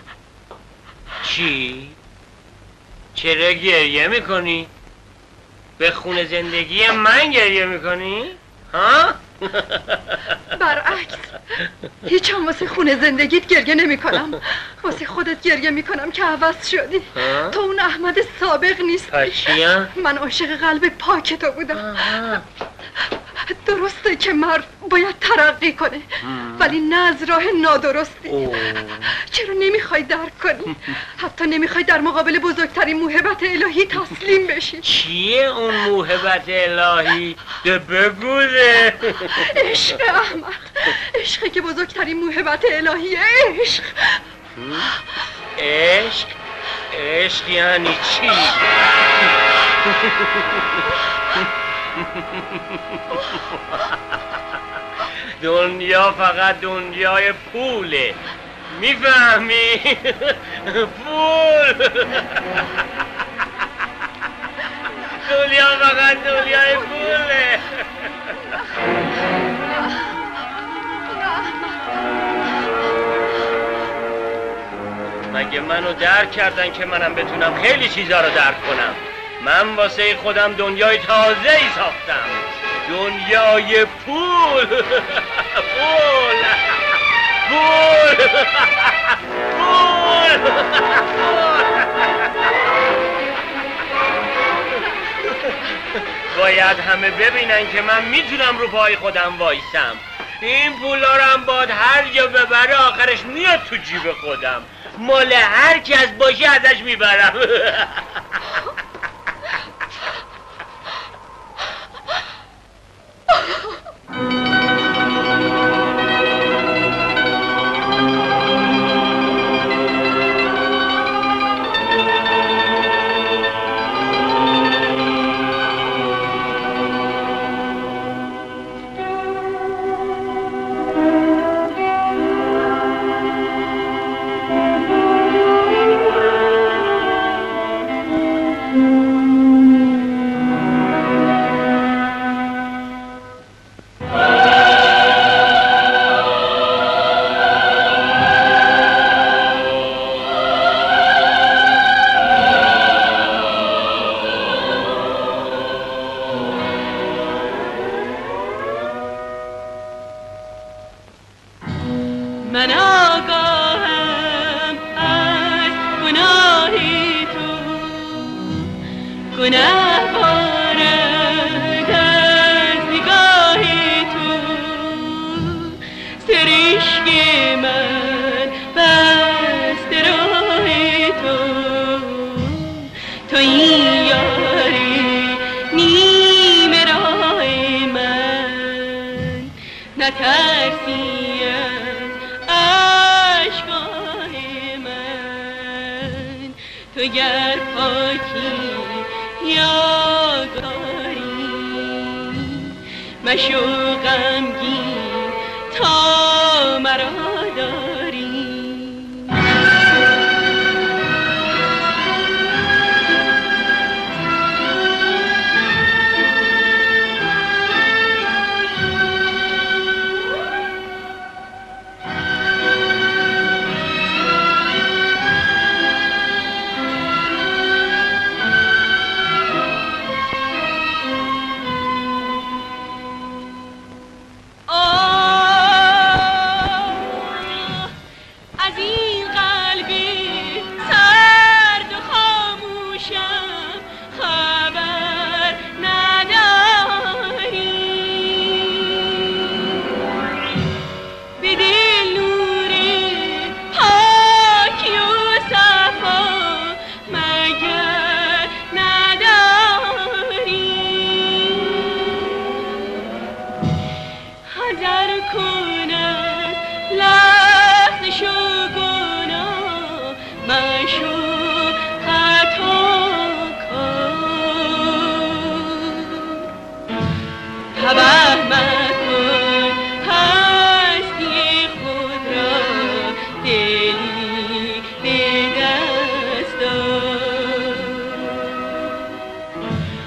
[SPEAKER 3] چی؟ چرا گریه میکنی؟
[SPEAKER 1] به خون زندگی من گریه میکنی؟ ها؟
[SPEAKER 4] برعکس، هیچ هم واسه خونه زندگیت گریه نمی کنم، واسه خودت گریه میکنم که عوض شدی. تو اون احمد سابق نیستی.
[SPEAKER 1] پشیم؟
[SPEAKER 4] من عاشق قلب پاک تو بودم. درسته که مرد باید ترقی کنه ولی نه از راه نادرستی. چرا نمیخوای درک کنی؟ حتی نمیخوای در مقابل بزرگترین موهبت الهی تسلیم بشی.
[SPEAKER 1] چیه اون موهبت الهی؟ ده بگوده.
[SPEAKER 4] عشق احمد، عشقی که بزرگترین موهبت الهیه. عشق
[SPEAKER 1] عشق؟ عشق یعنی چی؟ دنیا فقط دنیای پوله، میفهمی؟ پول. دنیا فقط دنیای پوله. مگه منو درک کردن که منم بتونم خیلی چیزا رو درک کنم؟ من واسه خودم دنیای تازه ای ساختم، دنیای پول. پول پول پول. باید همه ببینن که من میتونم رو پای خودم وایسم. این پولا رو هم باید هر جا ببره آخرش میاد تو جیب خودم، مال هر کس باشه ازش میبرم.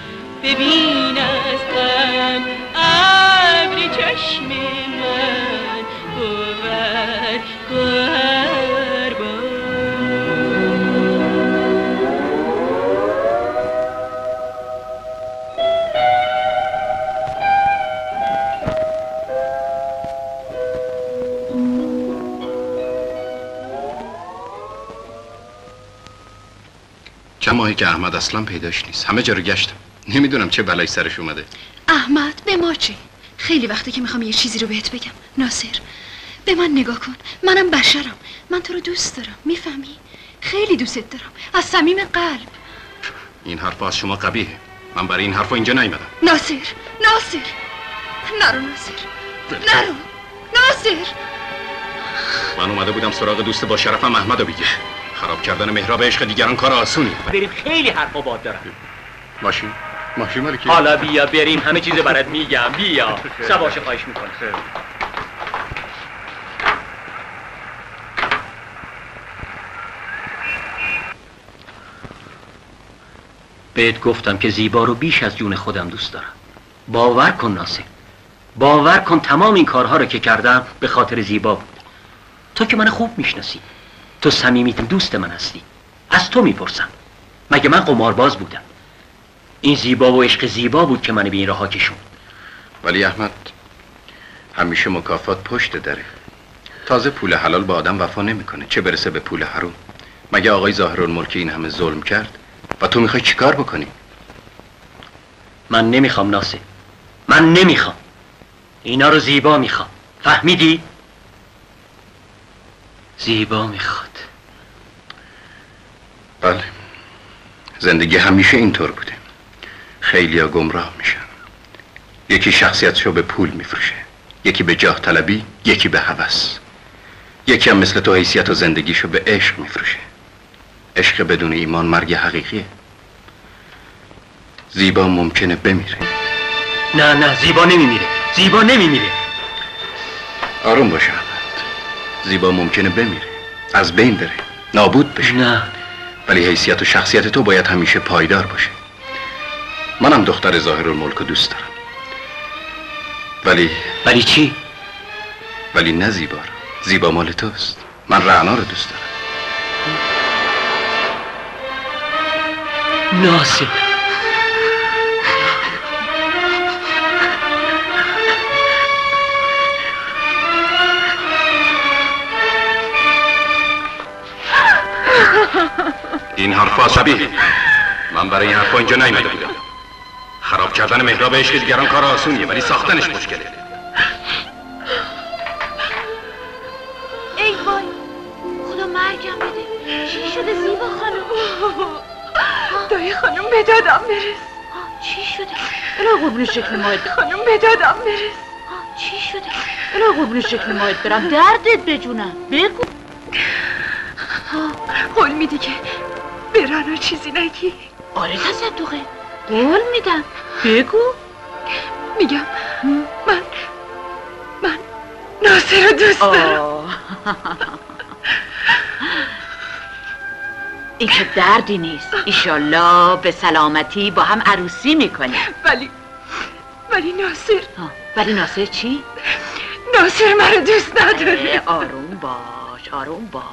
[SPEAKER 9] ببین از غم ابر چشم من
[SPEAKER 2] چند ماهی که احمد اصلا پیداش نیست. همه جا رو گشتم، نمیدونم چه بلایی سرش اومده.
[SPEAKER 4] احمد به ما چه؟ خیلی وقته که میخوام یه چیزی رو بهت بگم. ناصر به من نگاه کن، منم بشرم، من تو رو دوست دارم، میفهمی؟ خیلی دوستت دارم از صمیم قلب.
[SPEAKER 2] این حرفا از شما قبیحه، من برای این حرفا اینجا نیومدم.
[SPEAKER 4] ناصر ناصر نرو ناصر نرو ناصر.
[SPEAKER 2] من اومده بودم سراغ دوست با شرفم احمدو بگیرم. خراب کردن مهراب عشق دیگران کار آسونیه.
[SPEAKER 1] بریم، خیلی حرفا باد دارم.
[SPEAKER 2] ماشین ماشین مال کیه؟
[SPEAKER 1] حالا بیا بریم، همه چیز برات میگم. بیا سباشه، خواهش میکنم. بهت گفتم که زیبا رو بیش از جون خودم دوست دارم. باور کن ناصر، باور کن تمام این کارها رو که کردم به خاطر زیبا بود. تو که من خوب میشناسی، تو صمیمی‌ترین دوست من هستی. از تو میپرسم، مگه من قمارباز بودم؟ این زیبا و عشق زیبا بود که من به این راه کشوند.
[SPEAKER 2] ولی احمد همیشه مکافات پشت داره. تازه پول حلال با آدم وفا نمیکنه، چه برسه به پول حرام. مگه آقای ظاهرالملک این همه ظلم کرد و تو میخوای چیکار بکنی؟
[SPEAKER 1] من نمیخوام ناصر، من نمیخوام. اینا رو زیبا میخوام، فهمیدی؟ زیبا میخواد.
[SPEAKER 2] بله، زندگی همیشه اینطور بوده. خیلیا گمراه میشن. یکی شخصیتشو به پول میفروشه، یکی به جاه طلبی، یکی به هوس. یکی هم مثل تو حیثیت و زندگیشو به عشق میفروشه. عشق بدون ایمان مرگ حقیقیه. زیبا ممکنه بمیره.
[SPEAKER 1] نه نه، زیبا نمیمیره، زیبا نمیمیره.
[SPEAKER 2] آروم باش احمد. زیبا ممکنه بمیره، از بین بره، نابود بشه.
[SPEAKER 1] نه،
[SPEAKER 2] ولی حیثیت و شخصیت تو باید همیشه پایدار باشه. منم دختر ظاهرالملک رو دوست دارم. ولی
[SPEAKER 1] ولی چی؟
[SPEAKER 2] ولی نه زیبا رو. زیبا مال توست. من رعنا رو دوست دارم.
[SPEAKER 1] ناصر،
[SPEAKER 2] این حرفا شبیه. من برای این حرفا اینجا نیومده بودم. خراب کردن مهراب عشق دیگران کار آسونیه، ولی ساختنش مشکله.
[SPEAKER 14] ای وای، خدا مرگم بده. چی شده زیبا خانم؟
[SPEAKER 4] دایی خانم به دادم برس.
[SPEAKER 14] چی شده؟ الا قربون شکل ماهت
[SPEAKER 4] خانم به دادم برس.
[SPEAKER 14] چی شده؟ الا قربون شکل ماهت برم، دردت بجونم، بگو.
[SPEAKER 4] قول میدی که به رنا چیزی نگی؟
[SPEAKER 14] آره تصدقه، قول میدم، بگو.
[SPEAKER 4] میگم من من ناصر رو دوست دارم.
[SPEAKER 14] این که دردی نیست. ایشالله به سلامتی با هم عروسی میکنیم.
[SPEAKER 4] ولی ولی ناصر
[SPEAKER 14] ولی ناصر چی؟
[SPEAKER 4] ناصر منو دوست نداره.
[SPEAKER 14] آروم باش، آروم باش.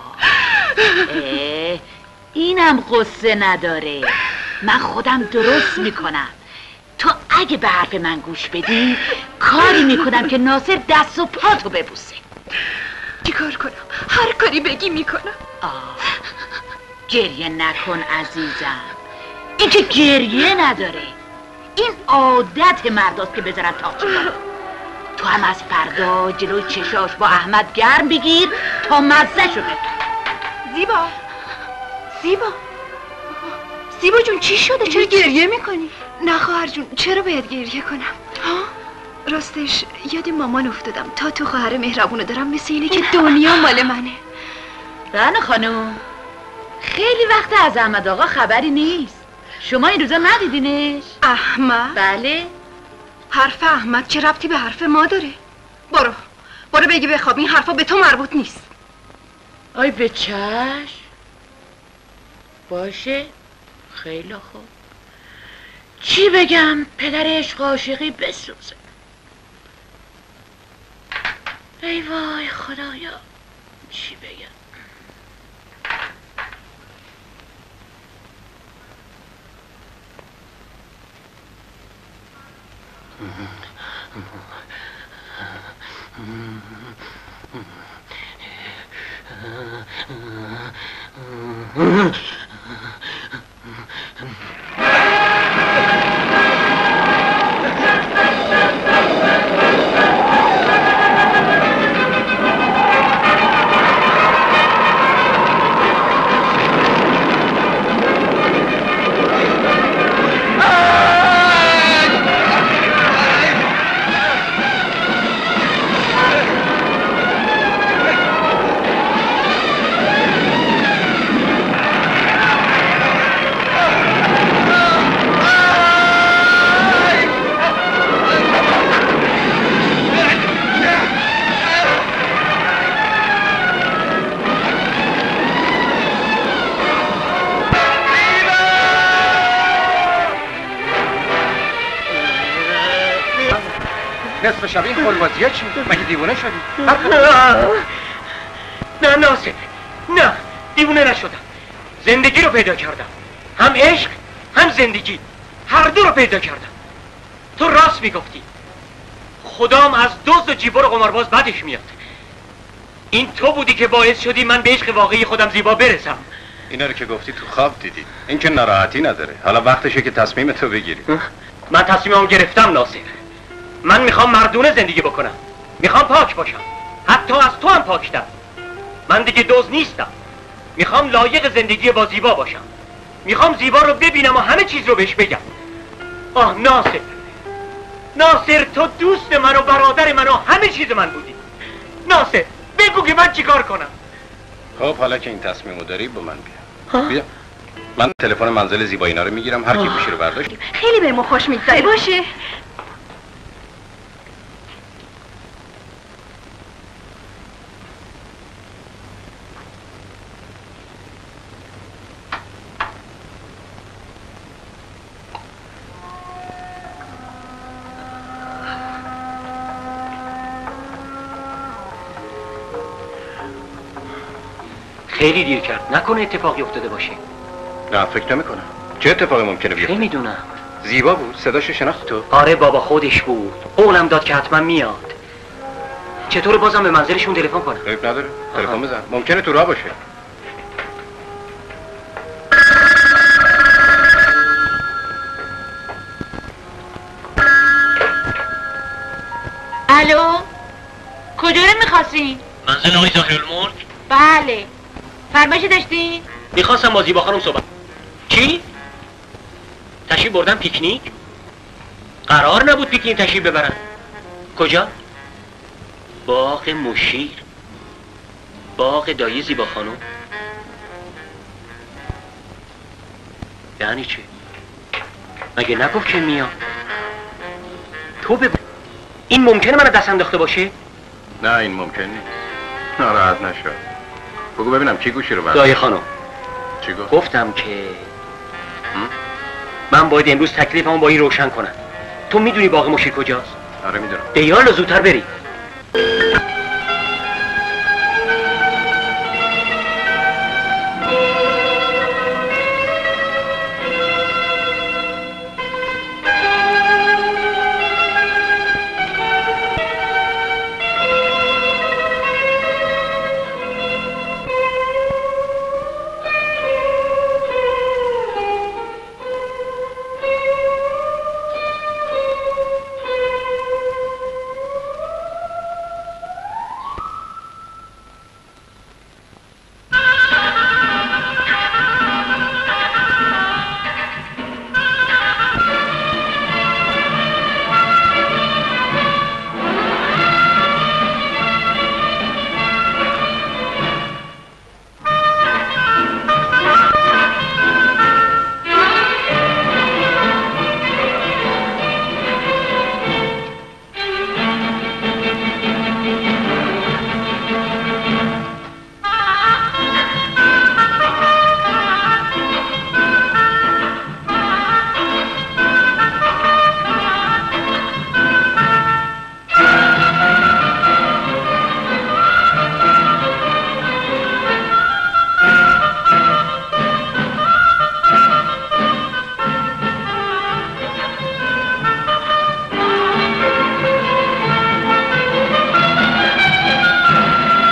[SPEAKER 14] اینم غصه نداره. من خودم درست میکنم. تو اگه به حرف من گوش بدی کاری میکنم که ناصر دست و پاتو ببوسه.
[SPEAKER 4] چی کار کنم؟ هر کاری بگی میکنم.
[SPEAKER 14] آه گریه نکن عزیزم. این که گریه نداره، این عادت مرداست که بذارن تاقچه کنن. تو هم از فردا جلوی چشاش با احمد گرم بگیر تا مزه شو بکن.
[SPEAKER 4] زیبا زیبا زیبا جون چی شده؟ چرا گریه میکنی؟ نه خواهر جون، چرا باید گریه کنم؟ ها؟ راستش یاد مامان افتادم. تا تو خواهر مهربونو دارم مثل اینه که دنیا مال منه.
[SPEAKER 14] رنا خانم، خیلی وقت از احمد آقا خبری نیست. شما این روزا ندیدینش؟
[SPEAKER 4] احمد؟
[SPEAKER 14] بله.
[SPEAKER 4] حرف احمد چه ربطی به حرف ما داره؟ برو برو بگی بخواب، این حرفا به تو مربوط نیست.
[SPEAKER 14] آی به چشم. باشه، خیلی خوب. چی بگم پدر عشق عاشقی بسوزه. ای وای خدایا، چی بگم؟
[SPEAKER 2] نصف شب این خلوازیه چی؟ مگه دیوونه شدی؟
[SPEAKER 1] نه ناصر، نه دیوونه نشدم. زندگی رو پیدا کردم، هم عشق هم زندگی، هر دو رو پیدا کردم. تو راست میگفتی، خدام از دزد و جیبور و قمارباز بدش میاد. این تو بودی که باعث شدی من به عشق واقعی خودم زیبا برسم.
[SPEAKER 2] اینا رو که گفتی تو خواب دیدی، این که ناراحتی نداره. حالا وقتشه که تصمیم تو بگیری.
[SPEAKER 1] من تصمیمم گرفتم ناصر. من میخوام مردونه زندگی بکنم، میخوام پاک باشم، حتی از تو هم پاکتر. من دیگه دزد نیستم، میخوام لایق زندگی با زیبا باشم، میخوام زیبا رو ببینم و همه چیز رو بهش بگم. آه ناصر، ناصر تو دوست من و برادر من و همه چیز من بودی. ناصر بگو که من چیکار کنم؟
[SPEAKER 2] خب حالا که این تصمیمو داری با من بیا. بیا من تلفن منزل زیبا اینا رو میگیرم، هر کی گوشی رو برداشت.
[SPEAKER 4] خیلی به ما خوش میگذره. باشه.
[SPEAKER 1] خیلی دیر کرد، نکنه اتفاقی افتاده باشه.
[SPEAKER 2] نه فکر نمی کنم. چه اتفاقی ممکنه بیفته؟
[SPEAKER 1] نمیدونم.
[SPEAKER 2] زیبا بود، صداش شناختی تو؟
[SPEAKER 1] آره بابا خودش بود، قولم داد که حتما میاد. چطور بازم به منزلشون تلفن کنم؟
[SPEAKER 2] عیب نداره، تلفن بزن، ممکنه تو راه باشه.
[SPEAKER 14] الو کجا رو میخواستین؟
[SPEAKER 1] منزل آقای ظاهرالملک.
[SPEAKER 14] بله فرمایشی داشتین؟
[SPEAKER 1] میخواستم با زیبا خانم صحبت. چی؟ تشریف بردن پیکنیک؟ قرار نبود پیکنیک تشریف ببرن. کجا؟ باغ مشیر، باغ دایی زیبا خانم. یعنی چی؟ مگه نگفت که میاد؟ تو بگو این ممکنه منو دست انداخته باشه؟
[SPEAKER 2] نه این ممکن نیست. ناراحت نشو. بگو ببینم کی گوشی رو برداشت؟
[SPEAKER 1] دایی خانم.
[SPEAKER 2] چی گفت؟
[SPEAKER 1] گفتم که من باید امروز تکلیفمو با این روشن کنم. تو میدونی باغ مشیر کجاست؟
[SPEAKER 2] آره میدونم.
[SPEAKER 1] دیال زودتر بری.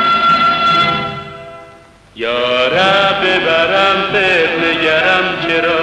[SPEAKER 3] یارب ببرم طفل نگرم چرا